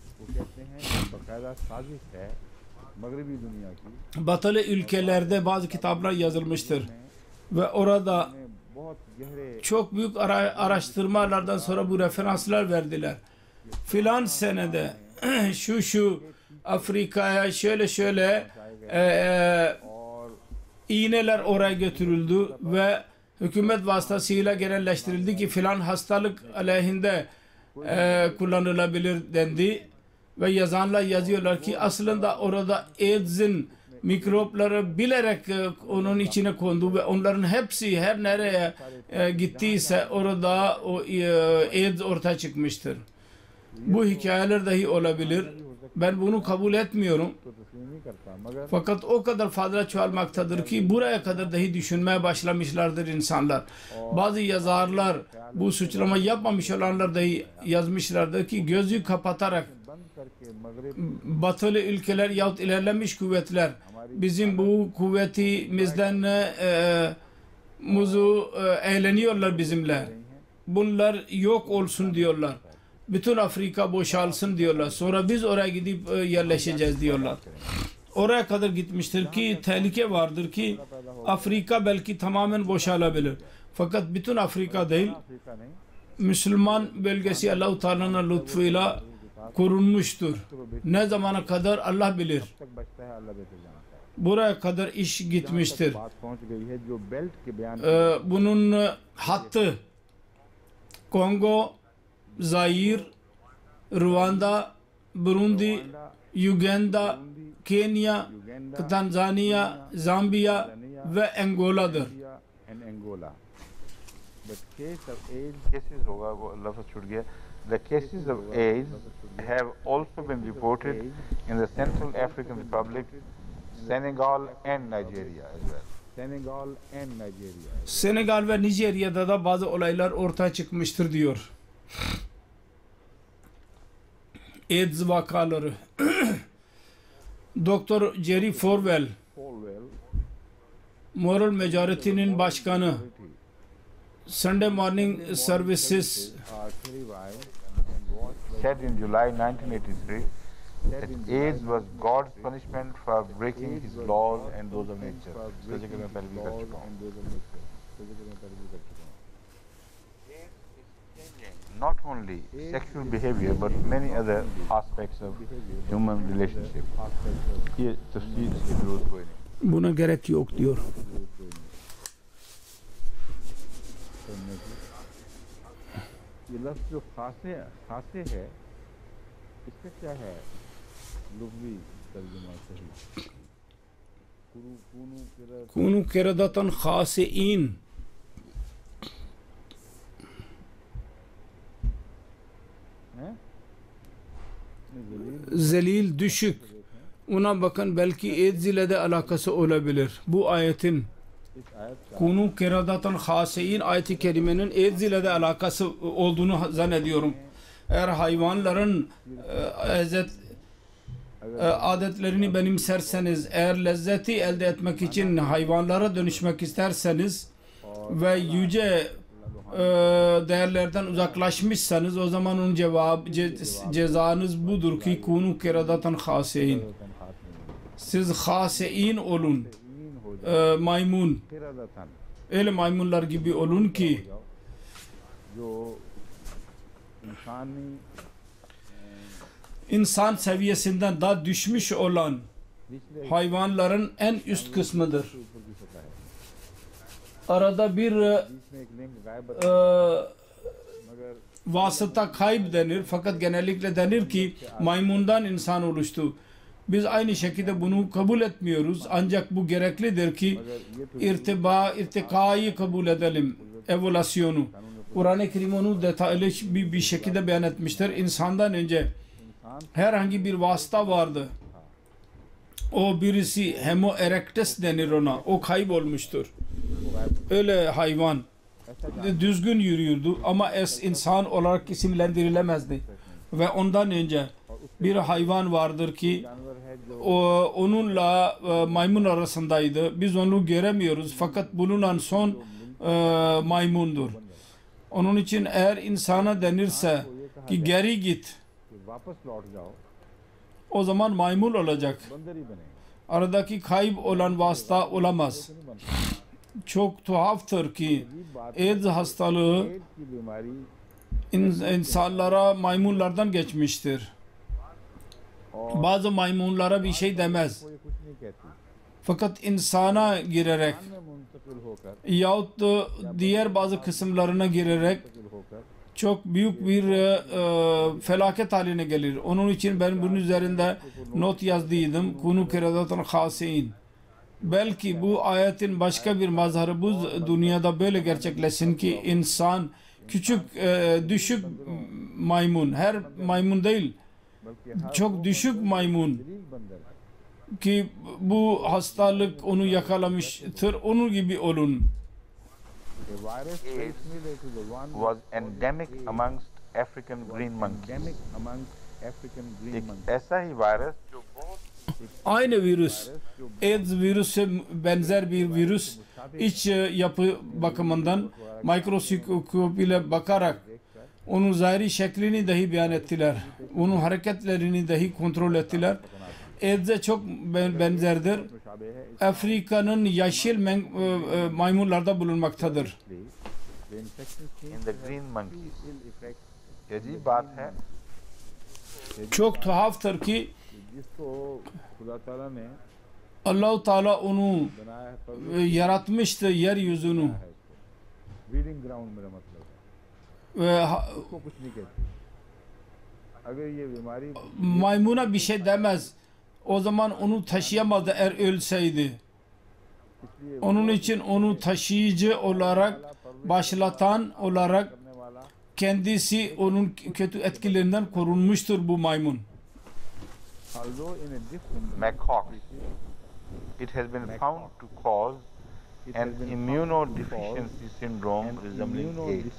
Batılı ülkelerde bazı kitaplar yazılmıştır ve orada çok büyük araştırmalardan sonra bu referanslar verdiler. Filan senede şu Afrika'ya şöyle iğneler oraya götürüldü ve hükümet vasıtasıyla genelleştirildi ki filan hastalık aleyhinde kullanılabilir dendi. Ve yazanlar yazıyorlar ki aslında orada AIDS'in mikropları bilerek onun içine kondu ve onların hepsi her nereye gittiyse orada o AIDS ortaya çıkmıştır. Bu hikayeler dahi olabilir. Ben bunu kabul etmiyorum. Fakat o kadar fazla çoğalmaktadır ki buraya kadar dahi düşünmeye başlamışlardır insanlar. Bazı yazarlar bu suçlama yapmamış olanlar dahi yazmışlardır ki gözü kapatarak batılı ülkeler yahut ilerlemiş kuvvetler bizim bu kuvvetimizden eğleniyorlar bizimle. Bunlar yok olsun diyorlar. Bütün Afrika boşalsın diyorlar. Sonra biz oraya gidip yerleşeceğiz diyorlar. Oraya kadar gitmiştir ki tehlike vardır ki Afrika belki tamamen boşalabilir. Fakat bütün Afrika değil, Müslüman bölgesi Allah-u Teala'nın lütfuyla korunmuştur. Ne zamana kadar Allah bilir. Buraya kadar iş gitmiştir. Bunun hattı Kongo, Zaire, Rwanda, Burundi, Uganda, Kenya, Tanzanya, Zambiya ve Angola'dır. The cases of AIDS have also been reported in the Central African Republic, Senegal and Nigeria as well. Senegal ve Nijerya'da da bazı olaylar ortaya çıkmıştır diyor. AIDS vakaları. Dr. Jerry Falwell, Moral Majority'nin başkanı, Sunday Morning Services said in July 1983 that AIDS was God's punishment for breaking His laws and those of nature. Not only sexual behavior but many other aspects of human relationship. ये तफसील इसकी जरूरत कोई नहीं. Buna gerek yok diyor. ये लफ्ज़ जो खासे है इसका क्या है लुग़वी तर्जुमा सही kunu kiradatan khasiin, zelil, düşük. Ona bakın, belki edzile ile de alakası olabilir. Bu ayetin kunu kiradatan khasiin ayeti kerimenin edzile ile de alakası olduğunu zannediyorum. Eğer hayvanların adetlerini benimserseniz, eğer lezzeti elde etmek için hayvanlara dönüşmek isterseniz ve yüce değerlerden uzaklaşmışsanız, o zaman onun cezanız budur ki kunu kiradatan khasiin. Siz khasiin olun, maymun, öyle maymunlar gibi olun ki insan seviyesinden daha düşmüş olan hayvanların en üst kısmıdır. Arada bir vasıta kayıp denir, fakat genellikle denir ki maymundan insan oluştu. Biz aynı şekilde bunu kabul etmiyoruz, ancak bu gereklidir ki irtikayı kabul edelim, evolüsyonu. Kur'an-ı Kerim onu detaylı bir şekilde beyan etmiştir. İnsandan önce herhangi bir vasıta vardı. O birisi Homo erectus denir ona. O kaybolmuştur. Öyle hayvan düzgün yürüyordu ama insan olarak isimlendirilemezdi. Ve ondan önce bir hayvan vardır ki onunla maymun arasındaydı. Biz onu göremiyoruz, fakat bulunan son maymundur. Onun için eğer insana denirse ki geri git, o zaman maymun olacak. Aradaki kayıp olan vasıta olamaz. Çok tuhaftır ki AIDS hastalığı insanlara maymunlardan geçmiştir. Bazı maymunlara bir şey demez. Fakat insana girerek yahut da diğer bazı kısımlarına girerek çok büyük bir felaket haline gelir. Onun için ben bunun üzerinde not yazdıydım. Kunu kiradatan khasiin. Belki bu ayetin başka bir mazharı bu dünyada böyle gerçekleşsin ki insan küçük, düşük maymun, her maymun değil, çok düşük maymun ki bu hastalık onu yakalamıştır, onun gibi olun. AIDS was endemic amongst African green monkeys. एक ऐसा ही वायरस जो बहुत Aynı virüs, AIDS virüse benzer bir virüs, iç yapı bakımından mikroskop ile bakarak onun zahiri şeklini dahi beyan ettiler. Onun hareketlerini dahi kontrol ettiler. AIDS'e çok benzerdir. Afrika'nın yeşil maymunlarda bulunmaktadır. in the green monkeys. अजीब बात है Çok tuhaftır ki Allah-u Teala onu yaratmıştı, yeryüzünü. Ve maymuna bir şey demez. O zaman onu taşıyamadı eğer ölseydi. Onun için onu taşıyıcı olarak, başlatan olarak kendisi onun kötü etkilerinden korunmuştur bu maymun. macaque. It has been found to cause an immunodeficiency syndrome resembling AIDS.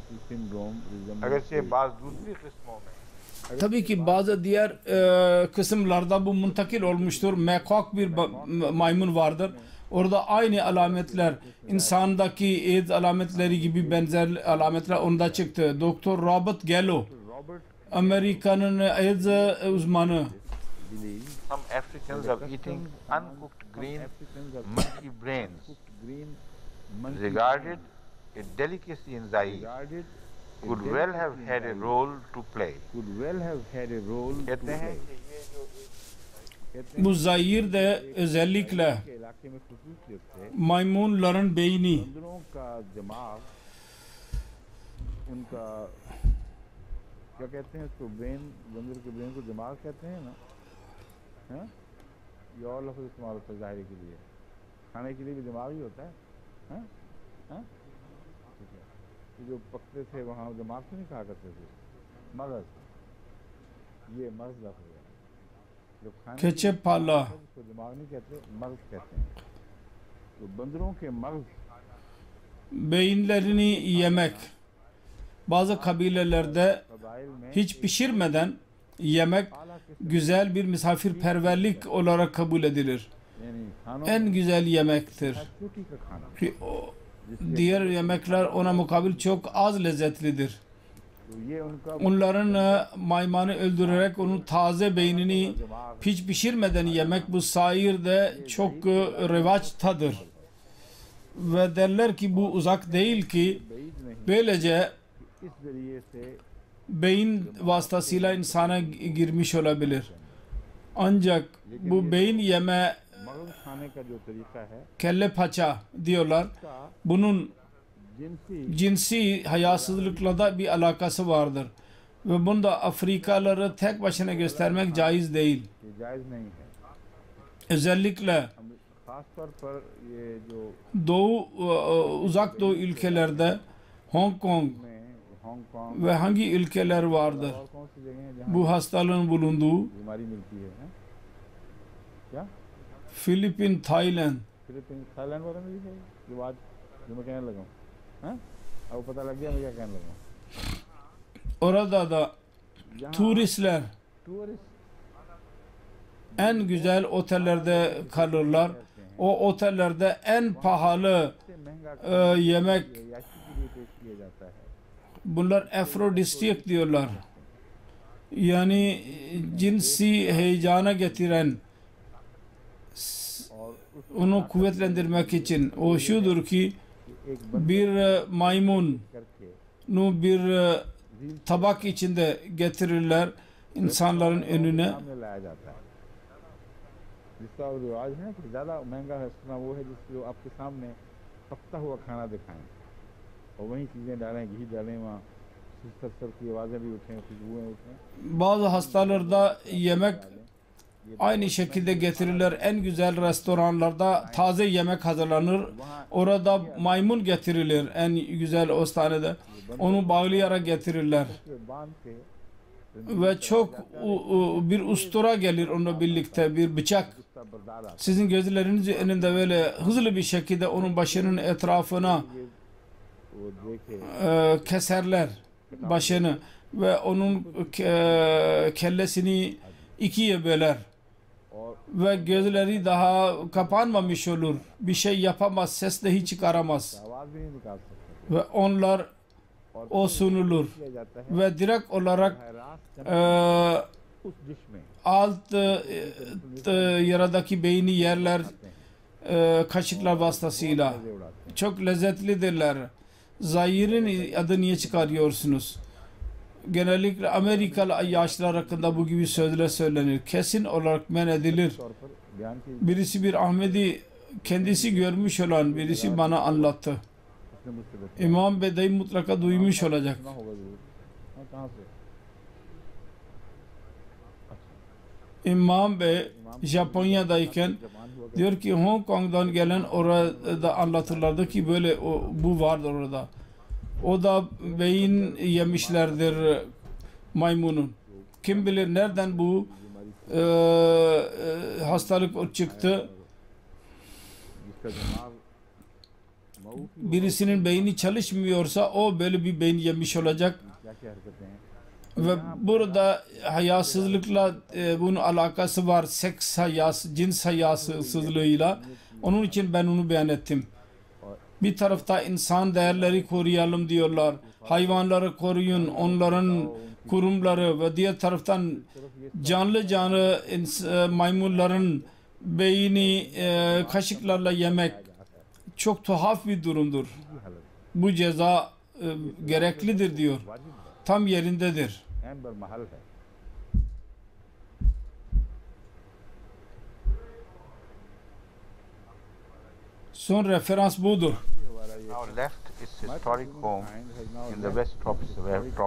अगरचे बाज़ दूसरी किस्मों में Tabii ki bazı diğer kısımlarda bu muntakil olmuştur. Mekak bir maymun vardır. Orada aynı alametler, insandaki AIDS alametleri gibi benzer alametler onda çıktı. Doktor Robert Gallo, Amerika'nın AIDS uzmanı. some Africans are eating uncooked green monkey brains, regarded a delicacy in Zaire, could well have had a role to play. कहते हैं कि ये जो Bu Zair'de özellikle maymunların beyni उनका क्या कहते हैं इसको ब्रेन बंदर के ब्रेन को दिमाग कहते हैं ना, हैं? ये और लफ्ज़ इस्तेमाल होता है ज़ाहिरी के लिए खाने के लिए भी दिमाग ही होता है, हैं? हैं? जो पकते थे वहाँ दिमाग से नहीं खा करते थे, मगज, ये मगज लफ हो गया। जो खाने keçe pala, को दिमाग नहीं कहते, मगज कहते हैं। तो बंदरों के मगज beyinlerini yemek. Bazı kabilelerde कबाइल में hiç pişirmeden yemek güzel bir misafirperverlik olarak kabul edilir. यानी खानों En güzel yemektir. चोटी का खाना, Ki diğer yemekler ona mukabil çok az lezzetlidir. तो ये उनका Onların maymanı öldürerek onun taze beynini hiç pişirmeden yemek bu sairde çok revaçtadır. Ve derler ki bu uzak değil ki बेईद नहीं, böylece इस जरिए से beyin vasıtasıyla insana girmiş olabilir. Ancak bu beyin yeme मगज खाने का जो तरीका है kelle paça diyorlar. उसका Bunun जिनसी cinsi hayasızlıkla da bir alakası vardır. Ve bunda Afrikalıları tek başına göstermek caiz değil. ये जायज़ नहीं है। Özellikle खास तौर पर ये जो Doğu, uzak doğu ülkelerde Hong Kong में Hong Kong ve hangi ülkeler vardır और कौन सी जगह है जहाँ bu hastalığın bulunduğu? बीमारी मिलती है, हैं? क्या Filipin, Tayland. फिलीपींस थाईलैंड वाले में भी है जो बात जो मैं कहने लगा हूँ, हैं? अब पता लग गया मैं क्या कहने लगा हूँ। Orada da यहाँ turistler tourist en güzel otellerde kalırlar. O otellerde en pahalı से महंगा yemek, याची के लिए पेश किया जाता है। bunlar afrodisyak diyorlar. Yani cinsi heyecana getiren, और उस onu kuvvetlendirmek için o şudur ki एक बंद bir maymun करके bir tabak içinde getirirler insanların önüne. सामने लाया जाता है। जिसका वो रिवाज है कि ज़्यादा महंगा है सुना वो है जिसको आपके सामने पकता हुआ खाना दिखाएं और वही चीज़ें डालें, घी डालें, वहाँ सर की आवाज़ें भी उठें, खुशबुएँ उठें। Bazı hastalarda yemek aynı şekilde getirirler. En güzel restoranlarda taze yemek hazırlanır. Orada maymun getirilir en güzel hastanede. Onu bağlayarak getirirler. बांध के Ve çok bir ustura gelir onunla birlikte bir bıçak. उसका बरदार आता Sizin gözlerinizin önünde böyle hızlı bir şekilde onun başının etrafına है। वो देखे keserler başını ve onun kellesini ikiye böler. और Ve gözleri daha kapanmamış olur. Bir şey yapamaz, ses dahi çıkaramaz. आवाज़ भी नहीं निकाल सकते Ve onlar और o sunulur. किया जाता है Ve direkt olarak रात उस डिश में alt yaradaki beyni yerler kaşıklar vasıtasıyla. मजे उड़ाते Çok lezzetlidirler. Zahir'in adı niye çıkarıyorsunuz? Genellikle Amerikalı yaşlılar hakkında bu gibi sözler söylenir. Kesin olarak men edilir. हैं। तौर पर बयान की Birisi bir Ahmedi kendisi görmüş olan birisi bana anlattı. उसने मुझसे बताया İmam Bedai mutlaka duymuş olacak. सुना होगा जरूर। हाँ कहाँ से? İmam Bey Japonya'dayken जबान हुआ diyor ki Hong Kong'dan gelen orada anlatırlardı ki böyle bu vardır orada. O da beyin yemişlerdir maymunun. Kim bilir nereden bu hastalık çıktı. जिसका दिमाग मऊ की Birisinin beyni çalışmıyorsa o böyle bir beyin yemiş olacak. क्या क्या हरकतें हैं Ve burada hayasızlıkla bunun alakası var. Seks hayası, cins hayasızlığıyla. Onun için ben onu beyan ettim. Bir tarafta insan değerleri koruyalım diyorlar. Hayvanları koruyun, onların kurumları ve diğer taraftan canlı maymunların beyni kaşıklarla yemek çok tuhaf bir durumdur. Bu ceza gereklidir diyor. Tam yerindedir. Amber Mahal है Son referans budur. Our left is historic home in the west tropics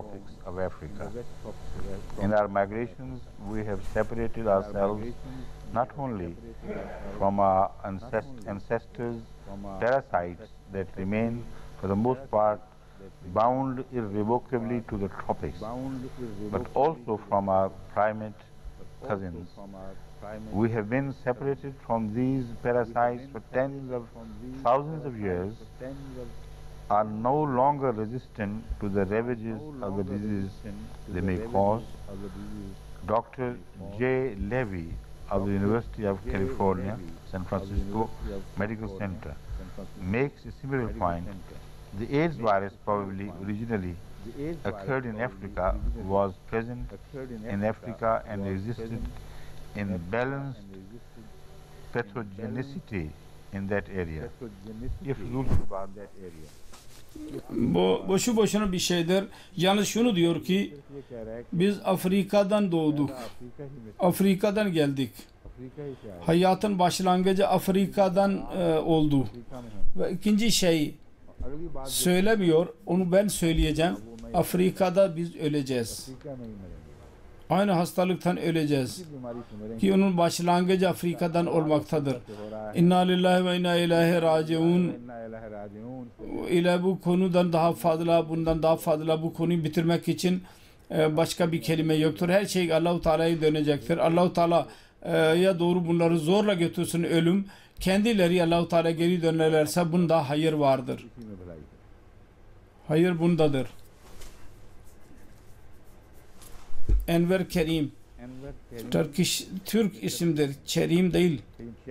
of Africa. In our migrations, we have separated ourselves not only from our ancestors, parasites that remain for the most part bound irrevocably to the tropics, but also from our primate cousins. We have been separated from these parasites for tens of thousands of years, are no longer resistant to the ravages of the disease they may cause. Dr. J. Levy of the University of California, San Francisco Medical Center makes a similar point. The AIDS virus probably originally occurred in Africa, was present in Africa and existed in balanced pathogenicity in that area. If Bu boşu boşuna bir şeydir. Yalnız şunu diyor ki biz Afrika'dan doğduk. Afrika'dan geldik. Hayatın başlangıcı Afrika'dan oldu. Ve ikinci şey söylemiyor. Onu ben söyleyeceğim. Afrika'da biz öleceğiz. Aynı hastalıktan öleceğiz. Ki onun başlangıcı Afrika'dan olmaktadır. İnna lillahi ve inna ilahi raciun ile bu konudan daha fazla, bundan daha fazla bu konuyu bitirmek için başka bir kelime yoktur. Her şey Allah-u Teala'ya dönecektir. Allah-u Teala ya doğru bunları zorla götürsün ölüm. Kendileri Allah-u Teala geri dönerlerse bunda hayır vardır. Hayır bundadır. Enver Kerim. Türk isimdir. Kerim değil.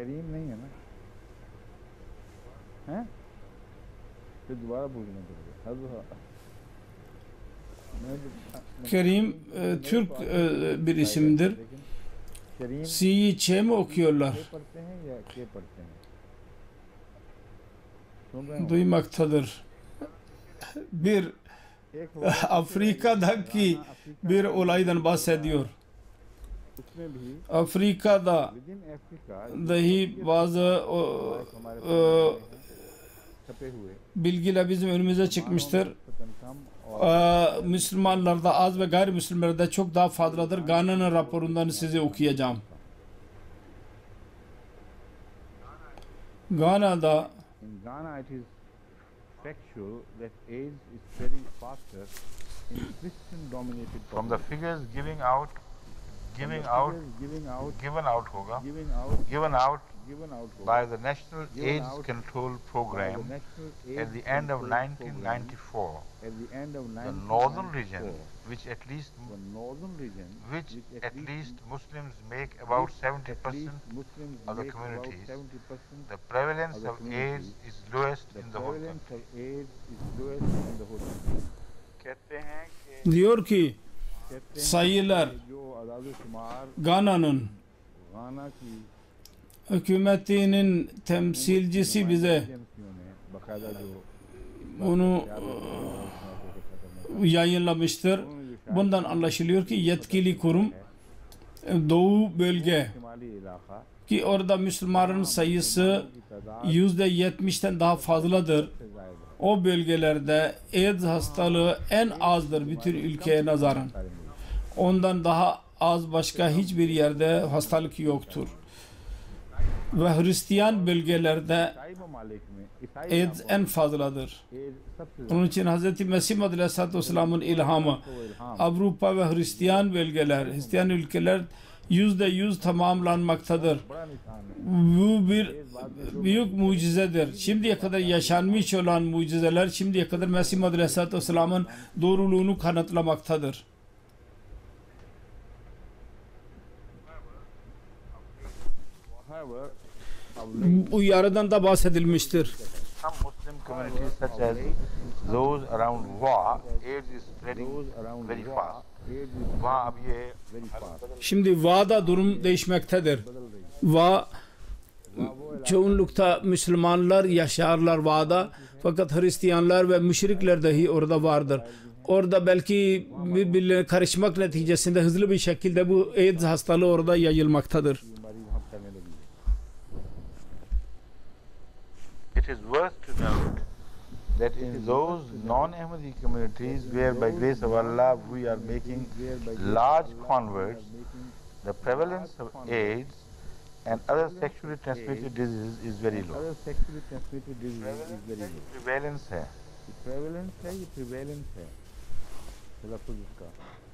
Kerim Türk bir isimdir. C'yi Ç mi okuyorlar? Duymaktadır. Bir Afrika'daki bir olaydan bahsediyor. Afrika'da dahi bazı bilgiler bizim önümüze çıkmıştır. Müslümanlarda az ve gayrimüslimlerde çok daha fazladır. Gana'nın raporundan size okuyacağım. Gana'da from the figures given out by the National AIDS Control Program at the end of 1994, the northern region, which at least Muslims make about 70% of the communities, the prevalence of AIDS is lowest in the whole country. diyor ki sayılar Gana'nın hükümetinin temsilcisi bize bunu yayınlamıştır. Bundan anlaşılıyor ki yetkili kurum Doğu bölge ki orada Müslümanların sayısı %70'ten daha fazladır. O bölgelerde AIDS hastalığı en azdır bütün ülkeye nazaran. Ondan daha az başka hiçbir yerde hastalık yoktur. Ve Hristiyan bölgelerde AIDS en fazladır. Onun için Hz. Mesih Aleyhisselatü Vesselam'ın ilhamı Avrupa ve Hristiyan bölgeler, Hristiyan ülkeler %100 tamamlanmaktadır. Bu bir büyük mucizedir. Şimdiye kadar yaşanmış olan mucizeler şimdiye kadar Mesih Aleyhisselatü Vesselam'ın doğruluğunu kanıtlamaktadır. Uyarıdan da bahsedilmiştir. Some Muslim communities such as those around Va, AIDS is spreading very fast. Va ab ye Şimdi Va'da durum değişmektedir. Va çoğunlukta Müslümanlar yaşarlar Va'da, fakat Hristiyanlar ve müşrikler dahi orada vardır. Orada belki birbirine karışmak neticesinde hızlı bir şekilde bu AIDS hastalığı orada yayılmaktadır. It is worth to note that in those non-Ahmadi communities where by grace of Allah we are making large converts, the prevalence of AIDS and other sexually transmitted diseases is very low. other sexually transmitted disease is very low. Prevalence है ये prevalence है, ये prevalence है तलफ़ुज़ इसका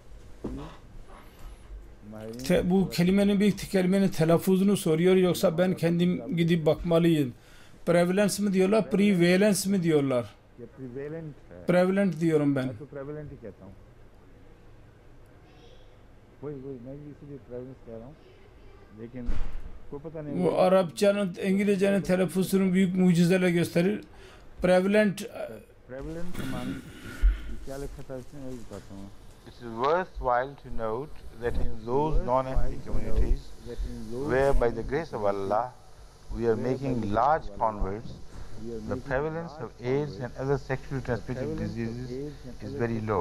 माहिरीन Bu kelimenin bir kelimenin telaffuzunu soruyor yoksa ben kendim gidip bakmalıyım. Prevalence mi diyorlar, prevalence mi diyorlar? ये prevalent है Prevalent diyorum ben. मैं तो prevalent ही कहता हूँ वही मैं भी इसीलिए prevalence कह रहा हूँ लेकिन कोई पता नहीं Bu Arapçanın, İngilizcenin telaffuzunu büyük mucizeler gösterir. Prevalent prevalent समान क्या लिखा था इसमें मैं भी बताता हूँ It is worthwhile to note that in those non-ethnic communities where by the grace of Allah we are making large converts, the prevalence of AIDS and other sexually transmitted diseases is very low.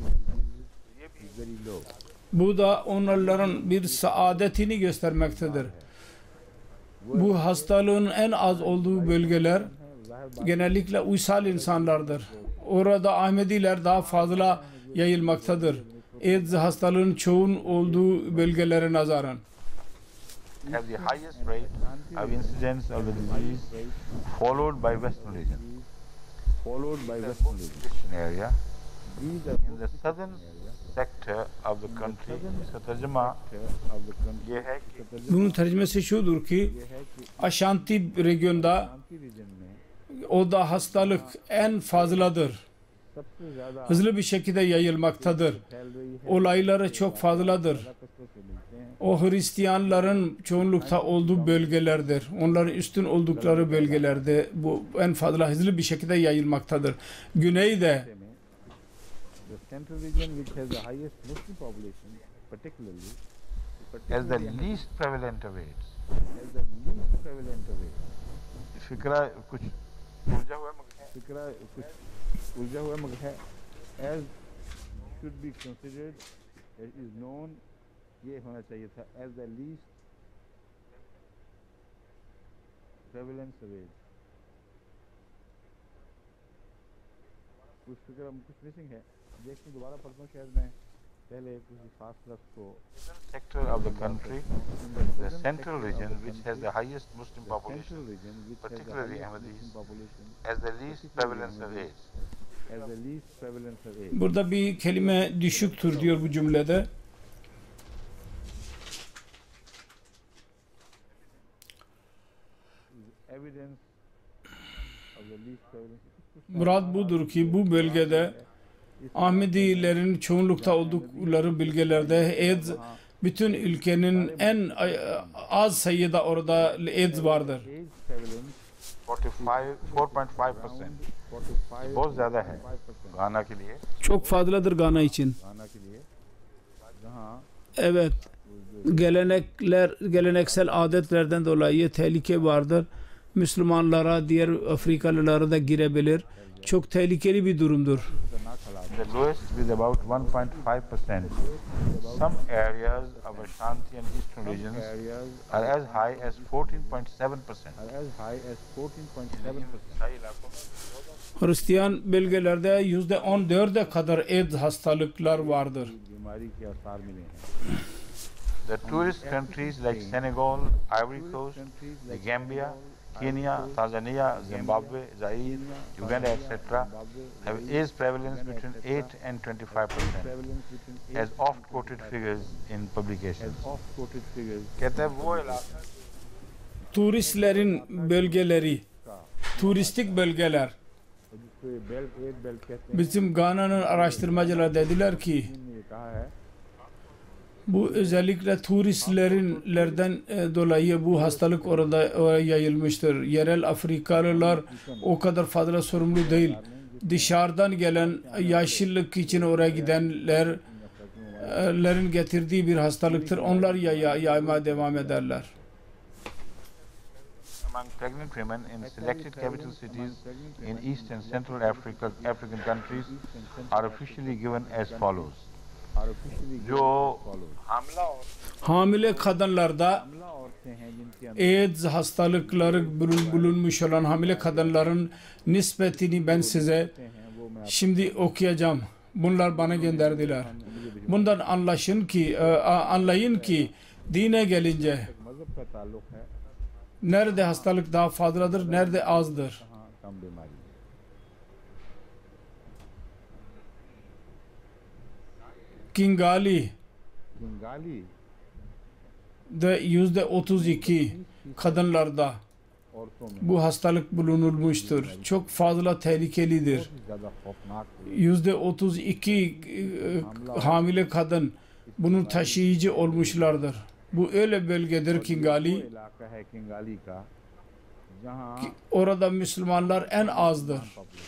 bu da onların bir saadetini göstermektedir. Bu hastalığın en az olduğu bölgeler genellikle uysal insanlardır. Orada Ahmediler daha fazla yayılmaktadır. AIDS hastalığın çoğun olduğu bölgelere nazaran. Have the highest rate of incidence of the disease followed by Western region. followed by Western region. Christian area. These are In the southern sector of the country, इसका तर्जुमा of the country. ये है कि Bunun tercümesi şudur ki ये है कि Ashanti regionda Ashanti region में o da hastalık en fazladır. सबसे ज़्यादा Hızlı bir şekilde yayılmaktadır. फैल रही है Olayları çok fazladır. कस्बों से मिलते हैं O Hristiyanların çoğunlukta olduğu bölgelerdir. Onların üstün oldukları bölgelerde bu en fazla hızlı bir şekilde yayılmaktadır. Güneyde में the central region which has the highest Muslim population particularly as the least prevalent of AIDS. has the least prevalent of it. फिक्रा कुछ उलझा हुआ मगर है। फिक्रा कुछ उलझा हुआ मगर है as should be considered as is known ये होना चाहिए था as the least prevalence of AIDS. कुछ फिक्रा कुछ मिसिंग है देखते दोबारा पढ़ता हूँ शायद मैं पहले कुछ खास लफ्ज़ को Sector of the country, the central region which has the highest Muslim central population, region which particularly has the highest Ahmadis, Muslim population has the least prevalence of AIDS. has the least prevalence of AIDS. burada bir kelime düşüktür diyor bu cümlede. Evidence of the least prevalence. Murad budur ki bu bölgede Ahmedilerin çoğunlukta oldukları bölgelerde AIDS bütün ülkenin en az sayıda orada AIDS vardır. AIDS prevalence 4.5%. 45 बहुत ज़्यादा है 5% गाना के लिए। Çok fazladır Gana için. गाना के लिए जहाँ Evet, geleneksel adetlerden dolayı tehlike vardır. Müslümanlara, diğer Afrikalılara da girebilir. Çok tehlikeli bir durumdur. ना खिला The lowest with about 1.5%. Some areas of Ashanti and eastern regions areas are as high as 14.7%. are as high as 14.7%. Hristiyan bölgelerde %14'e kadar AIDS hastalıklar vardır. बीमारी के आसार मिले हैं The tourist countries like Senegal, Ivory Coast, the Gambia, Kenya, Tanzania, Zimbabwe, Zaire, Uganda, etc. have AIDS prevalence between 8 and 25%, prevalence between as oft-quoted figures in publications. as oft quoted figures कहते हैं वो इलाका Turistlerin bölgeleri, turistik bölgeler. जिसको ये belt eight belt कहते हैं Bizim Gana'nın araştırmacılar dediler ki ये कहा है bu özellikle turistlerden dolayı bu hastalık oraya yayılmıştır. Yerel Afrikalılar o kadar fazla sorumlu değil. Dışarıdan gelen yaşlılık için oraya gidenlerin getirdiği bir hastalıktır. Onlar yaymaya devam ederler. among pregnant women in selected capital cities in East and Central African countries are officially given as follows. और officially जो हमला और Hamile kadınlarda हमला औरतें हैं जिनके अंदर AIDS hastalıkları bulunmuş olan hamile kadınların nispetini ben size हैं वो मैं şimdi okuyacağım. Bunlar bana gönderdiler. Bundan anlayın ki dine gelince मजहब का ताल्लुक है, Nerede hastalık daha fazladır, nerede azdır? कहाँ कम बीमारी है। Kingali बंगाली de %32 kadınlarda औरतों में bu hastalık bulunulmuştur. Çok fazla tehlikelidir. बहुत ही ज़्यादा खौफनाक %32 hamile kadın bunun taşıyıcı olmuşlardır. Bu öyle bölgedir वो Kingali. इलाका है किंगाली का जहाँ Orada Müslümanlar en azdır.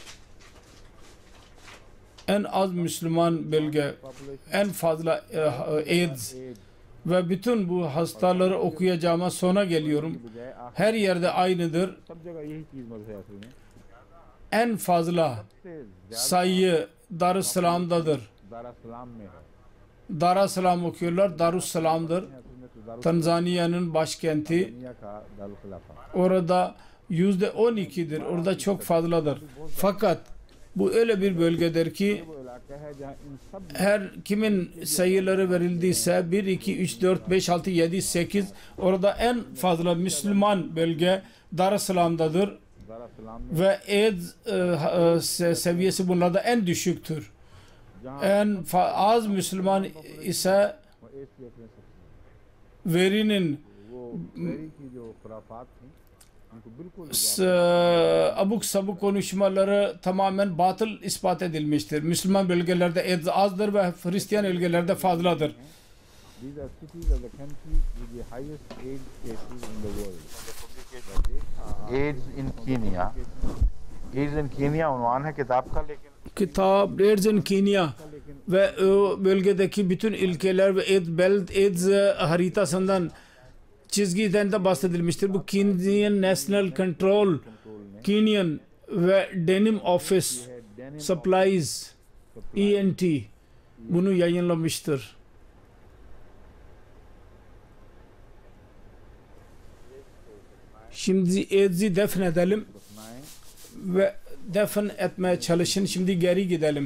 En az Müslüman bölge, en fazla AIDS ve bütün bu hastaları okuyacağıma sona geliyorum. Her yerde aynıdır. सब जगह यही चीज़ मौजूद है असल में। En fazla सबसे ज़्यादा sayı Darüsselam'dadır. दारुस्सलाम में है। Darüsselam okuyorlar. Darüsselam'dır. असल में तो Tanzanya'nın başkenti. दुनिया का Darul Orada %12'dir. Orada çok fazladır. Fakat bu öyle bir bölgedir ki वो इलाका है जहाँ इन सब her kimin sayıları verildiyse 1, 2, 3, 4, 5, 6, 7, 8 orada en fazla Müslüman bölge Darüsselam'dadır Dar es Salaam में ve AIDS seviyesi bunlarda en düşüktür. जहाँ En az Müslüman ise वो AIDS के अपने सबसे verinin वो मेरी की जो खुराफात थी उनको बिल्कुल abuk sabuk konuşmaları tamamen batıl ispat edilmiştir. Müslüman bölgelerde AIDS azdır ve Hristiyan bölgelerde fazladır. these are cities of the countries with the highest AIDS cases in the world. AIDS in Kenya. AIDS in Kenya unwan है किताब का, लेकिन Kitap AIDS in Kenya ve o bölgedeki bütün ülkeler ve AIDS haritasından çizgiden de bahsedilmiştir. Bu Kenyan National Control, Kenyan ve Denim Office Supplies ENT bunu yayınlamıştır. Şimdi AIDS'i defnedelim ve defn etmeye çalışın. Şimdi geri gidelim.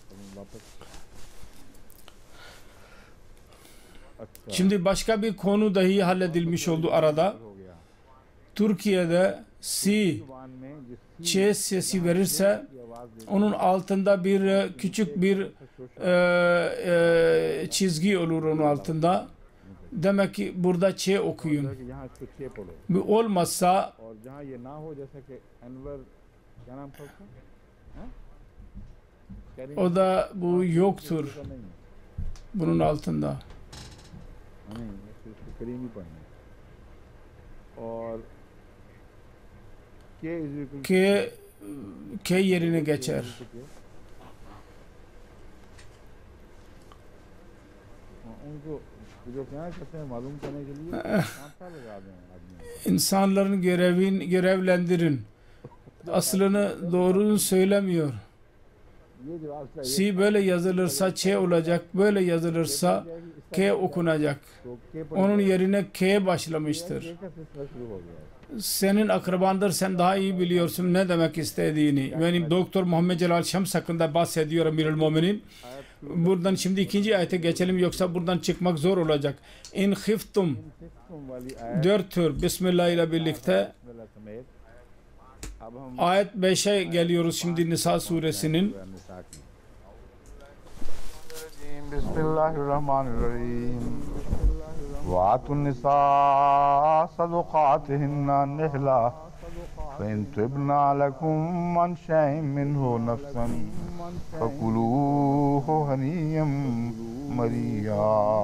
Şimdi başka bir konu dahi halledilmiş oldu arada. हो गया Türkiye'de C, जुबान में जिस Ç sesi verirse की आवाज देते onun altında bir küçük bir çizgi olur onun altında. Demek ki burada Ç okuyun. हैं कि यहाँ इसको छः पढ़ो Bu olmazsa और जहाँ ये ना हो, जैसा कि अनवर क्या नाम था उसका, हाँ? करीम o da bu yoktur का नहीं है, bunun altında. हाँ, नहीं इसको करीम ही पढ़ना है। और के is equal K yerine geçer. उनको जो कहना चाहते हैं मालूम करने के लिए कांटा लगा दें आदमी। İnsanların görevlendirin. Aslını doğru söylemiyor. ये जवाब चाहिए C böyle yazılırsa Ç olacak, böyle yazılırsa K okunacak. तो के पर Onun yerine K başlamıştır. के का सिलसिला शुरू हो गया है। Senin akrabandır, sen daha iyi biliyorsun ne demek istediğini. Benim Doktor Muhammed Celal Şems hakkında bahsediyor Emirül Müminin. Buradan şimdi ikinci ayete geçelim yoksa buradan çıkmak zor olacak. İn khiftum system वाली आयत 4 tür Bismillah ile birlikte बिस्मिल्लाह समेत अब हम ayet 5'e geliyoruz şimdi Nisa suresinin. निसा की बिस्मिल्लाहिर्रहमानिर्रहीम वातुन निसा सदुकातिहिन्ना निहला फ़इन तिब्ना लकुम मन शैइन मिन्हु नफ्सन फकुलूहु हनीयम मरिया।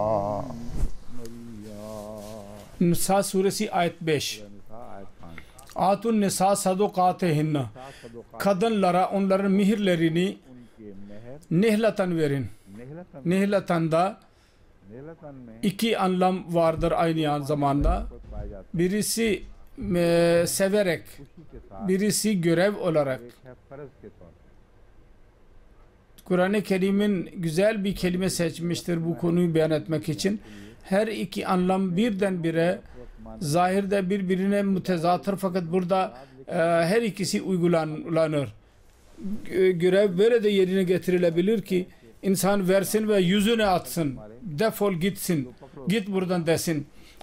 Nisa suresi ayet 5. निसा आयत 5 Atun nisa sadukatehinna. Kadınlara onların mihirlerini उनके मेहर nihlatan verin. निहलतन Nihlatanda निहलतन में iki anlam vardır aynı zamanda. खुद पाया जाता Birisi severek, है खुशी के साथ, birisi görev olarak. एक है फर्ज के तौर पर। Kur'an-ı Kerim'in güzel bir kelime seçmiştir bu konuyu beyan etmek için. Her iki anlam birdenbire zahirde birbirine mütezatır fakat burada her ikisi uygulanır. Görev böyle de yerine getirilebilir ki insan versin ve yüzüne atsın. Defol gitsin. Git buradan desin.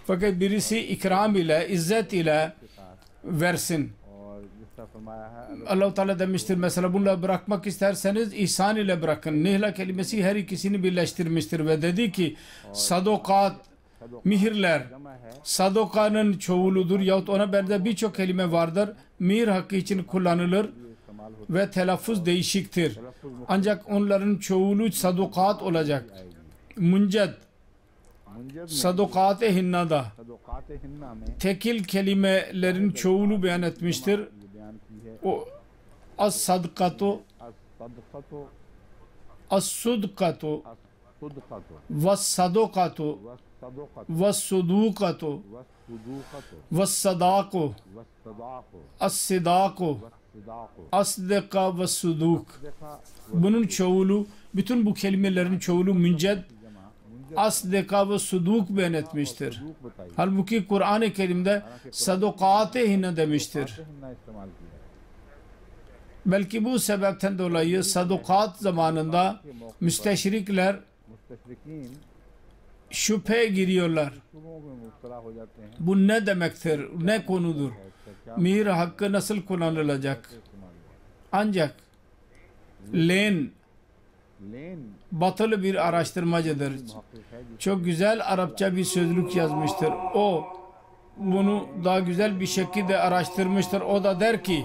Fakat birisi ikram ile, izzet ile versin. और जिसका फरमाया है Allah-u Teala demiştir mesela bunları bırakmak isterseniz ihsan ile bırakın. Nihla kelimesi her ikisini birleştirmiştir ve dedi ki sadokat, mihirler जमा है sadokanın çoğuludur yahut ona benzer birçok kelime vardır. Mihir hakkı için kullanılır इस्तेमाल होता ve telaffuz değişiktir. है लफ्ज़ Ancak onların çoğulu sadokat olacak. Munced मुंजद में sadokat-ı hinnada सदोकात हिन्ना में tekil kelimelerin çoğulu beyan etmiştir. ये बयान की है O as-sadkatu, as-sadqatu as-sudkatu, as-sudqatu vas-sadokatu, was-saduqatu vas-sudukatu, was-suduqatu vas-sadaku, was-sadaqu as-sidaku, was-sidaqu asdeka ve suduk. देखा Bunun çoğulu, bütün bu kelimelerin çoğulu münced, जमा मुंजद asdeka ve suduk beyan etmiştir. Zadok बताई Halbuki Kur'an-ı Kerim'de sadokat-ı hinne demiştir. हिन्ना इस्तेमाल किया Belki bu sebepten dolayı sadokat zamanında müsteşrikler मुस्तशरिकीन şüpheye giriyorlar. शुबों में मुब्तला हो जाते हैं Bu ne demektir? Ne konudur? इसका क्या Mihir hakkı nasıl kullanılacak? इस्तेमाल हुआ Ancak len लेन batılı bir araştırmacıdır. मुहक्किक है जिस Çok güzel Arapça bir sözlük yazmıştır. O bunu daha güzel bir şekilde araştırmıştır. O da der ki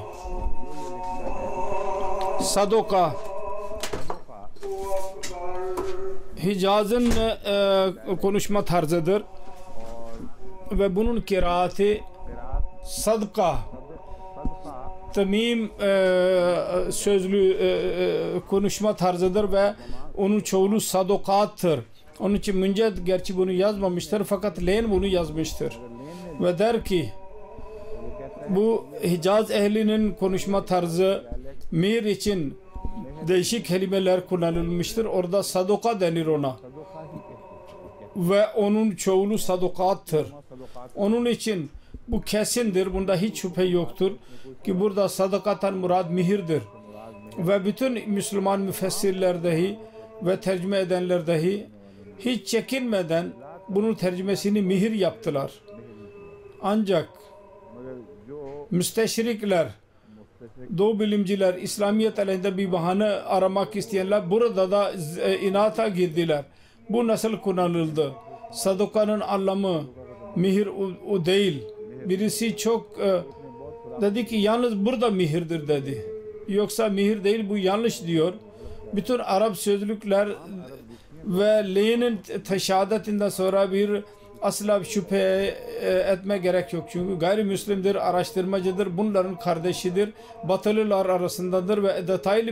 sadoka Hicaz'ın konuşma tarzıdır ve bunun kıraati sadka सदका tamim sözlü konuşma tarzıdır ve onun çoğulu sadokattır. Onun için Münced gerçi bunu yazmamıştır fakat Len bunu yazmıştır. Ve der ki bu Hicaz ehlinin konuşma tarzı mir için değişik kelimeler kullanılmıştır. Orada sadoka denir ona. सदका ही कहते हैं Ve onun çoğulu sadokattır. सदोकात Onun için bu kesindir. Bunda hiç şüphe yoktur. Ki burada sadakatan murad mihirdir. Ve bütün Müslüman müfessirler dahi ve tercüme edenler dahi hiç çekinmeden bunun tercümesini mihir yaptılar. Ancak मगर जो müsteşrikler, मुस्तशरिक Doğu bilimciler, İslamiyet aleyhinde bir bahane aramak isteyenler burada da inata girdiler. Bu nasıl kullanıldı? Sadukanın anlamı mihir o değil. Birisi çok dedi ki yalnız burada mihirdir dedi. Yoksa mihir değil bu yanlış diyor. Bütün Arap sözlükler ve Lenin'in teşahadetinden sonra bir asla şüphe etme gerek yok. Çünkü gayrimüslimdir, araştırmacıdır, bunların kardeşidir. Batılılar arasındadır ve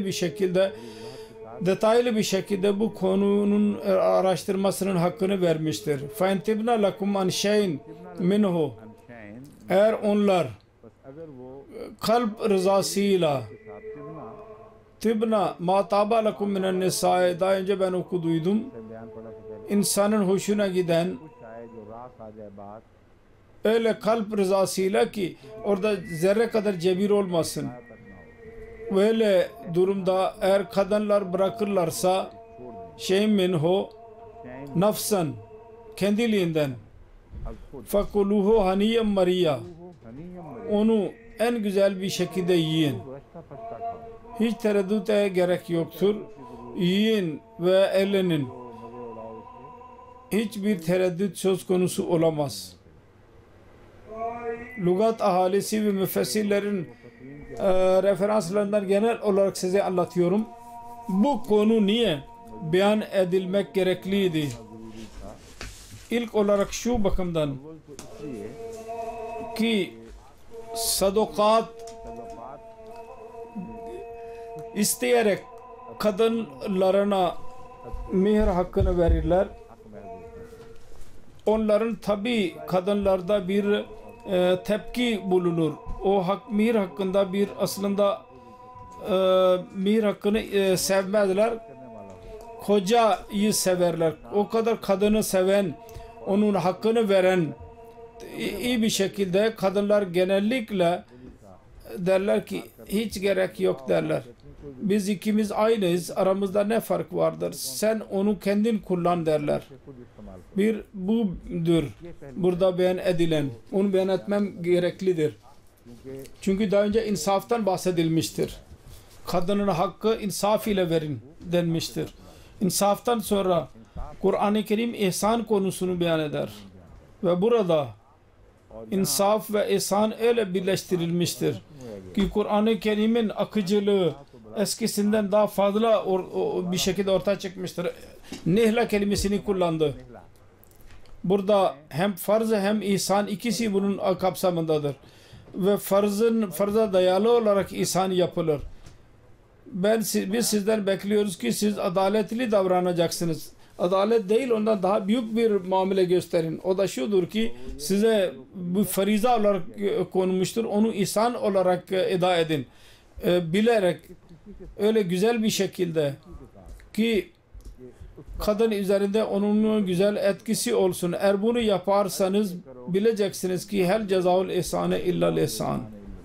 detaylı bir şekilde bu konunun araştırmasının hakkını vermiştir. فَاِنْتِبْنَا لَكُمْ عَنْ شَيْءٍ مِنْهُ अनशैन Eğer onlar बस अगर वो kalp rızasıyla साथ tibna mataba lakum minen nisa'e daha önce ben okuduydum. से बयान पड़ा से पहले İnsanın hoşuna giden कुछ आए जो रास आ जाए बात öyle kalp rızasıyla ki orada zerre kadar cebir olmasın. तक ना हो Böyle durumda eğer kadınlar bırakırlarsa şey minhu शैन nafsan kendiliğinden अब खुद fakuluhu haniyen mariya वो हनीयम मरे onu en güzel bir şekilde yiyin. रस्ता फस्ता खाओ Hiç tereddüte gerek yoktur. Yiyin ve eğlenin. तो मजे उड़ाओ उसके Hiçbir tereddüt söz konusu olamaz. Lugat ahalisi ve müfessirlerin referanslarından genel olarak size anlatıyorum. Bu konu niye beyan edilmek gerekliydi? İlk olarak şu bakımdan अव्वल तो इसलिए ki sadokat तलबात isteyerek kadınlarına mihir hakkını verirler. हक महसूस है Onların tabi kadınlarda bir tepki bulunur. O mihir hakkında bir aslında mihir hakkını sevmezler. करने वाला हो Kocayı severler. O kadar kadını seven, onun hakkını veren iyi bir şekilde kadınlar genellikle derler ki hiç gerek yok derler. Biz ikimiz aynıyız. Aramızda ne fark vardır? Sen onu kendin kullan derler. खुद इस्तेमाल Bir budur. Burada beyan edilen. Onu beyan etmem gereklidir. Çünkü daha önce insaftan bahsedilmiştir. Kadının hakkı insaf ile verin denmiştir. İnsaftan sonra Kur'an-ı Kerim ihsan konusunu beyan eder. Ve burada insaf ve ihsan öyle birleştirilmiştir ki Kur'an-ı Kerim'in akıcılığı eskisinden daha fazla bir şekilde ortaya çıkmıştır. Nihla kelimesini kullandı. Burada hem farz hem ihsan ikisi bunun kapsamındadır. Ve farza dayalı olarak ihsan yapılır. Biz sizden bekliyoruz ki siz adaletli davranacaksınız. Adalet değil, ondan daha büyük bir muamele gösterin. O da şudur ki size bu fariza olarak konulmuştur. Onu ihsan olarak eda edin. Bilerek öyle güzel bir şekilde ki kadın üzerinde onun güzel etkisi olsun. Eğer bunu yaparsanız bileceksiniz ki hel cezaul ihsane illal ihsan.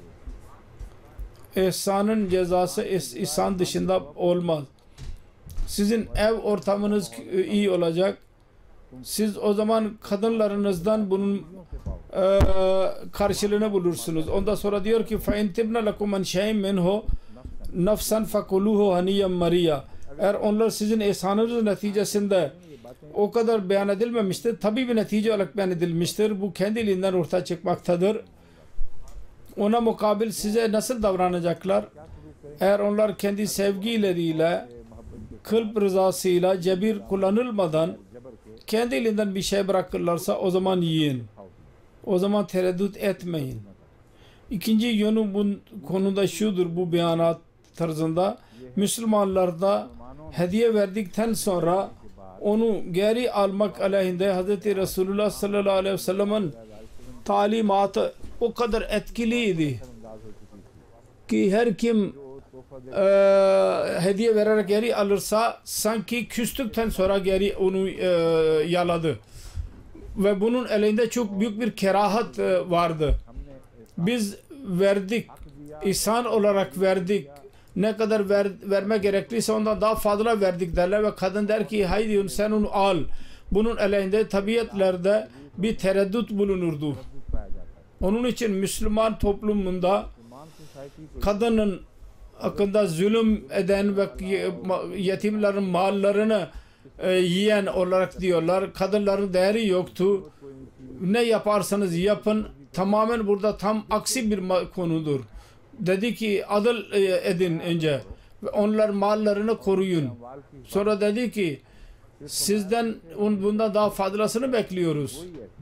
İhsanın cezası ihsan dışında olmaz. Sizin ev ortamınız iyi olacak. Siz o zaman kadınlarınızdan bunun karşılığını bulursunuz. Ondan sonra diyor ki فَاِنْ تِبْنَ لَكُمْ مَنْ شَيْءٍ مِنْهُ نَفْسًا فَقُلُوهُ هَنِيًّا مَرِيًّا. Eğer onlar sizin ihsanınız neticesinde o kadar beyan edilmemiştir, tabii bir netice olarak beyan edilmiştir. Bu kendiliğinden ortaya çıkmaktadır. Ona mukabil size nasıl davranacaklar? Eğer onlar kendi sevgileriyle, kalp rızasıyla, cebir kullanılmadan kendiliğinden bir şey bırakırlarsa o zaman yiyin. O zaman tereddüt etmeyin. İkinci yönü bu konuda şudur, bu beyanat tarzında Müslümanlarda hediye verdikten sonra onu geri almak aleyhinde Hz. Resulullah sallallahu aleyhi ve sellem'in talimatı o kadar etkiliydi ki her kim hediye vererek geri alırsa sanki küstükten sonra geri onu yaladı. Ve bunun elinde çok büyük bir kerahat vardı. Biz verdik, ihsan olarak verdik. Ne kadar verme gerekliyse ondan daha fazla verdik derler ve kadın der ki haydi sen onu al. Bunun elinde tabiatlerde bir tereddüt bulunurdu. Onun için Müslüman toplumunda kadının hakkında zulüm eden ve yetimlerin mallarını yiyen olarak diyorlar. Kadınların değeri yoktu. Ne yaparsanız yapın. Tamamen burada tam aksi bir konudur. Dedi ki adil edin önce. Ve onlar mallarını koruyun. Sonra dedi ki sizden bundan daha fazlasını bekliyoruz.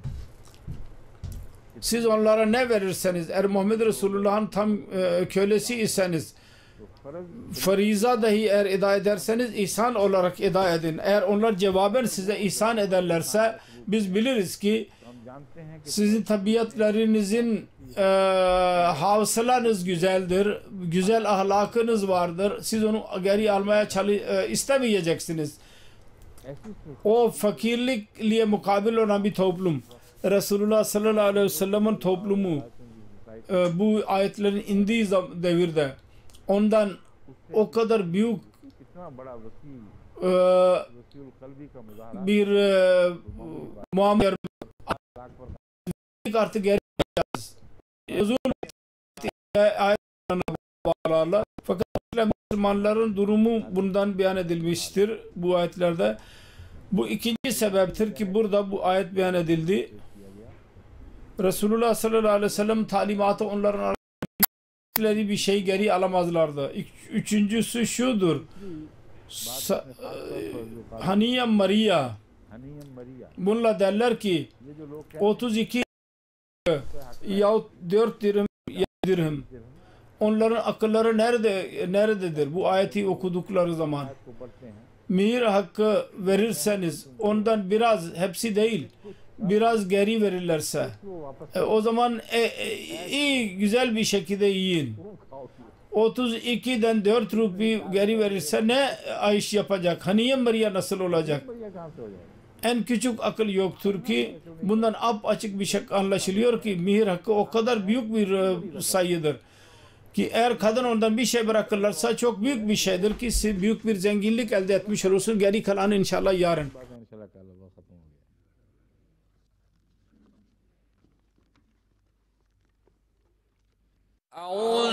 Siz onlara ne verirseniz, eğer Muhammed Resulullah'ın tam kölesi iseniz, fariza dahi eğer eda ederseniz ihsan olarak eda edin. Eğer onlar cevaben size ihsan ederlerse biz biliriz ki sizin tabiatlerinizin havsalanız güzeldir, güzel ahlakınız vardır. Siz onu geri almaya istemeyeceksiniz. O fakirlikle mukabil olan bir toplum. Resulullah sallallahu aleyhi ve sellem'in toplumu bu ayetlerin indiği devirde ondan o kadar büyük bir muamele artık geri fakat Müslümanların durumu bundan beyan edilmiştir bu ayetlerde. Bu ikinci sebeptir ki burada bu ayet beyan edildi. Resulullah sallallahu aleyhi ve sellem talimatı onların bir şey geri alamazlardı. Üçüncüsü şudur. Haniyen Maria. Bununla derler ki 32 yahut 4 dirhem 7 dirhem. Onların akılları nerededir? Bu ayeti okudukları zaman. Mihir hakkı verirseniz ondan biraz, hepsi değil, biraz geri verirlerse o zaman iyi güzel bir şekilde yiyin. 32'den 4 rupi geri verirse ne iş yapacak? Haniye Maria nasıl olacak? En küçük akıl yoktur ki bundan açık bir şey anlaşılıyor ki mihir hakkı o kadar büyük bir sayıdır ki eğer kadın ondan bir şey bırakırlarsa çok büyük bir şeydir ki büyük bir zenginlik elde etmiş olursun. Geri kalanı inşallah yarın. أعوذ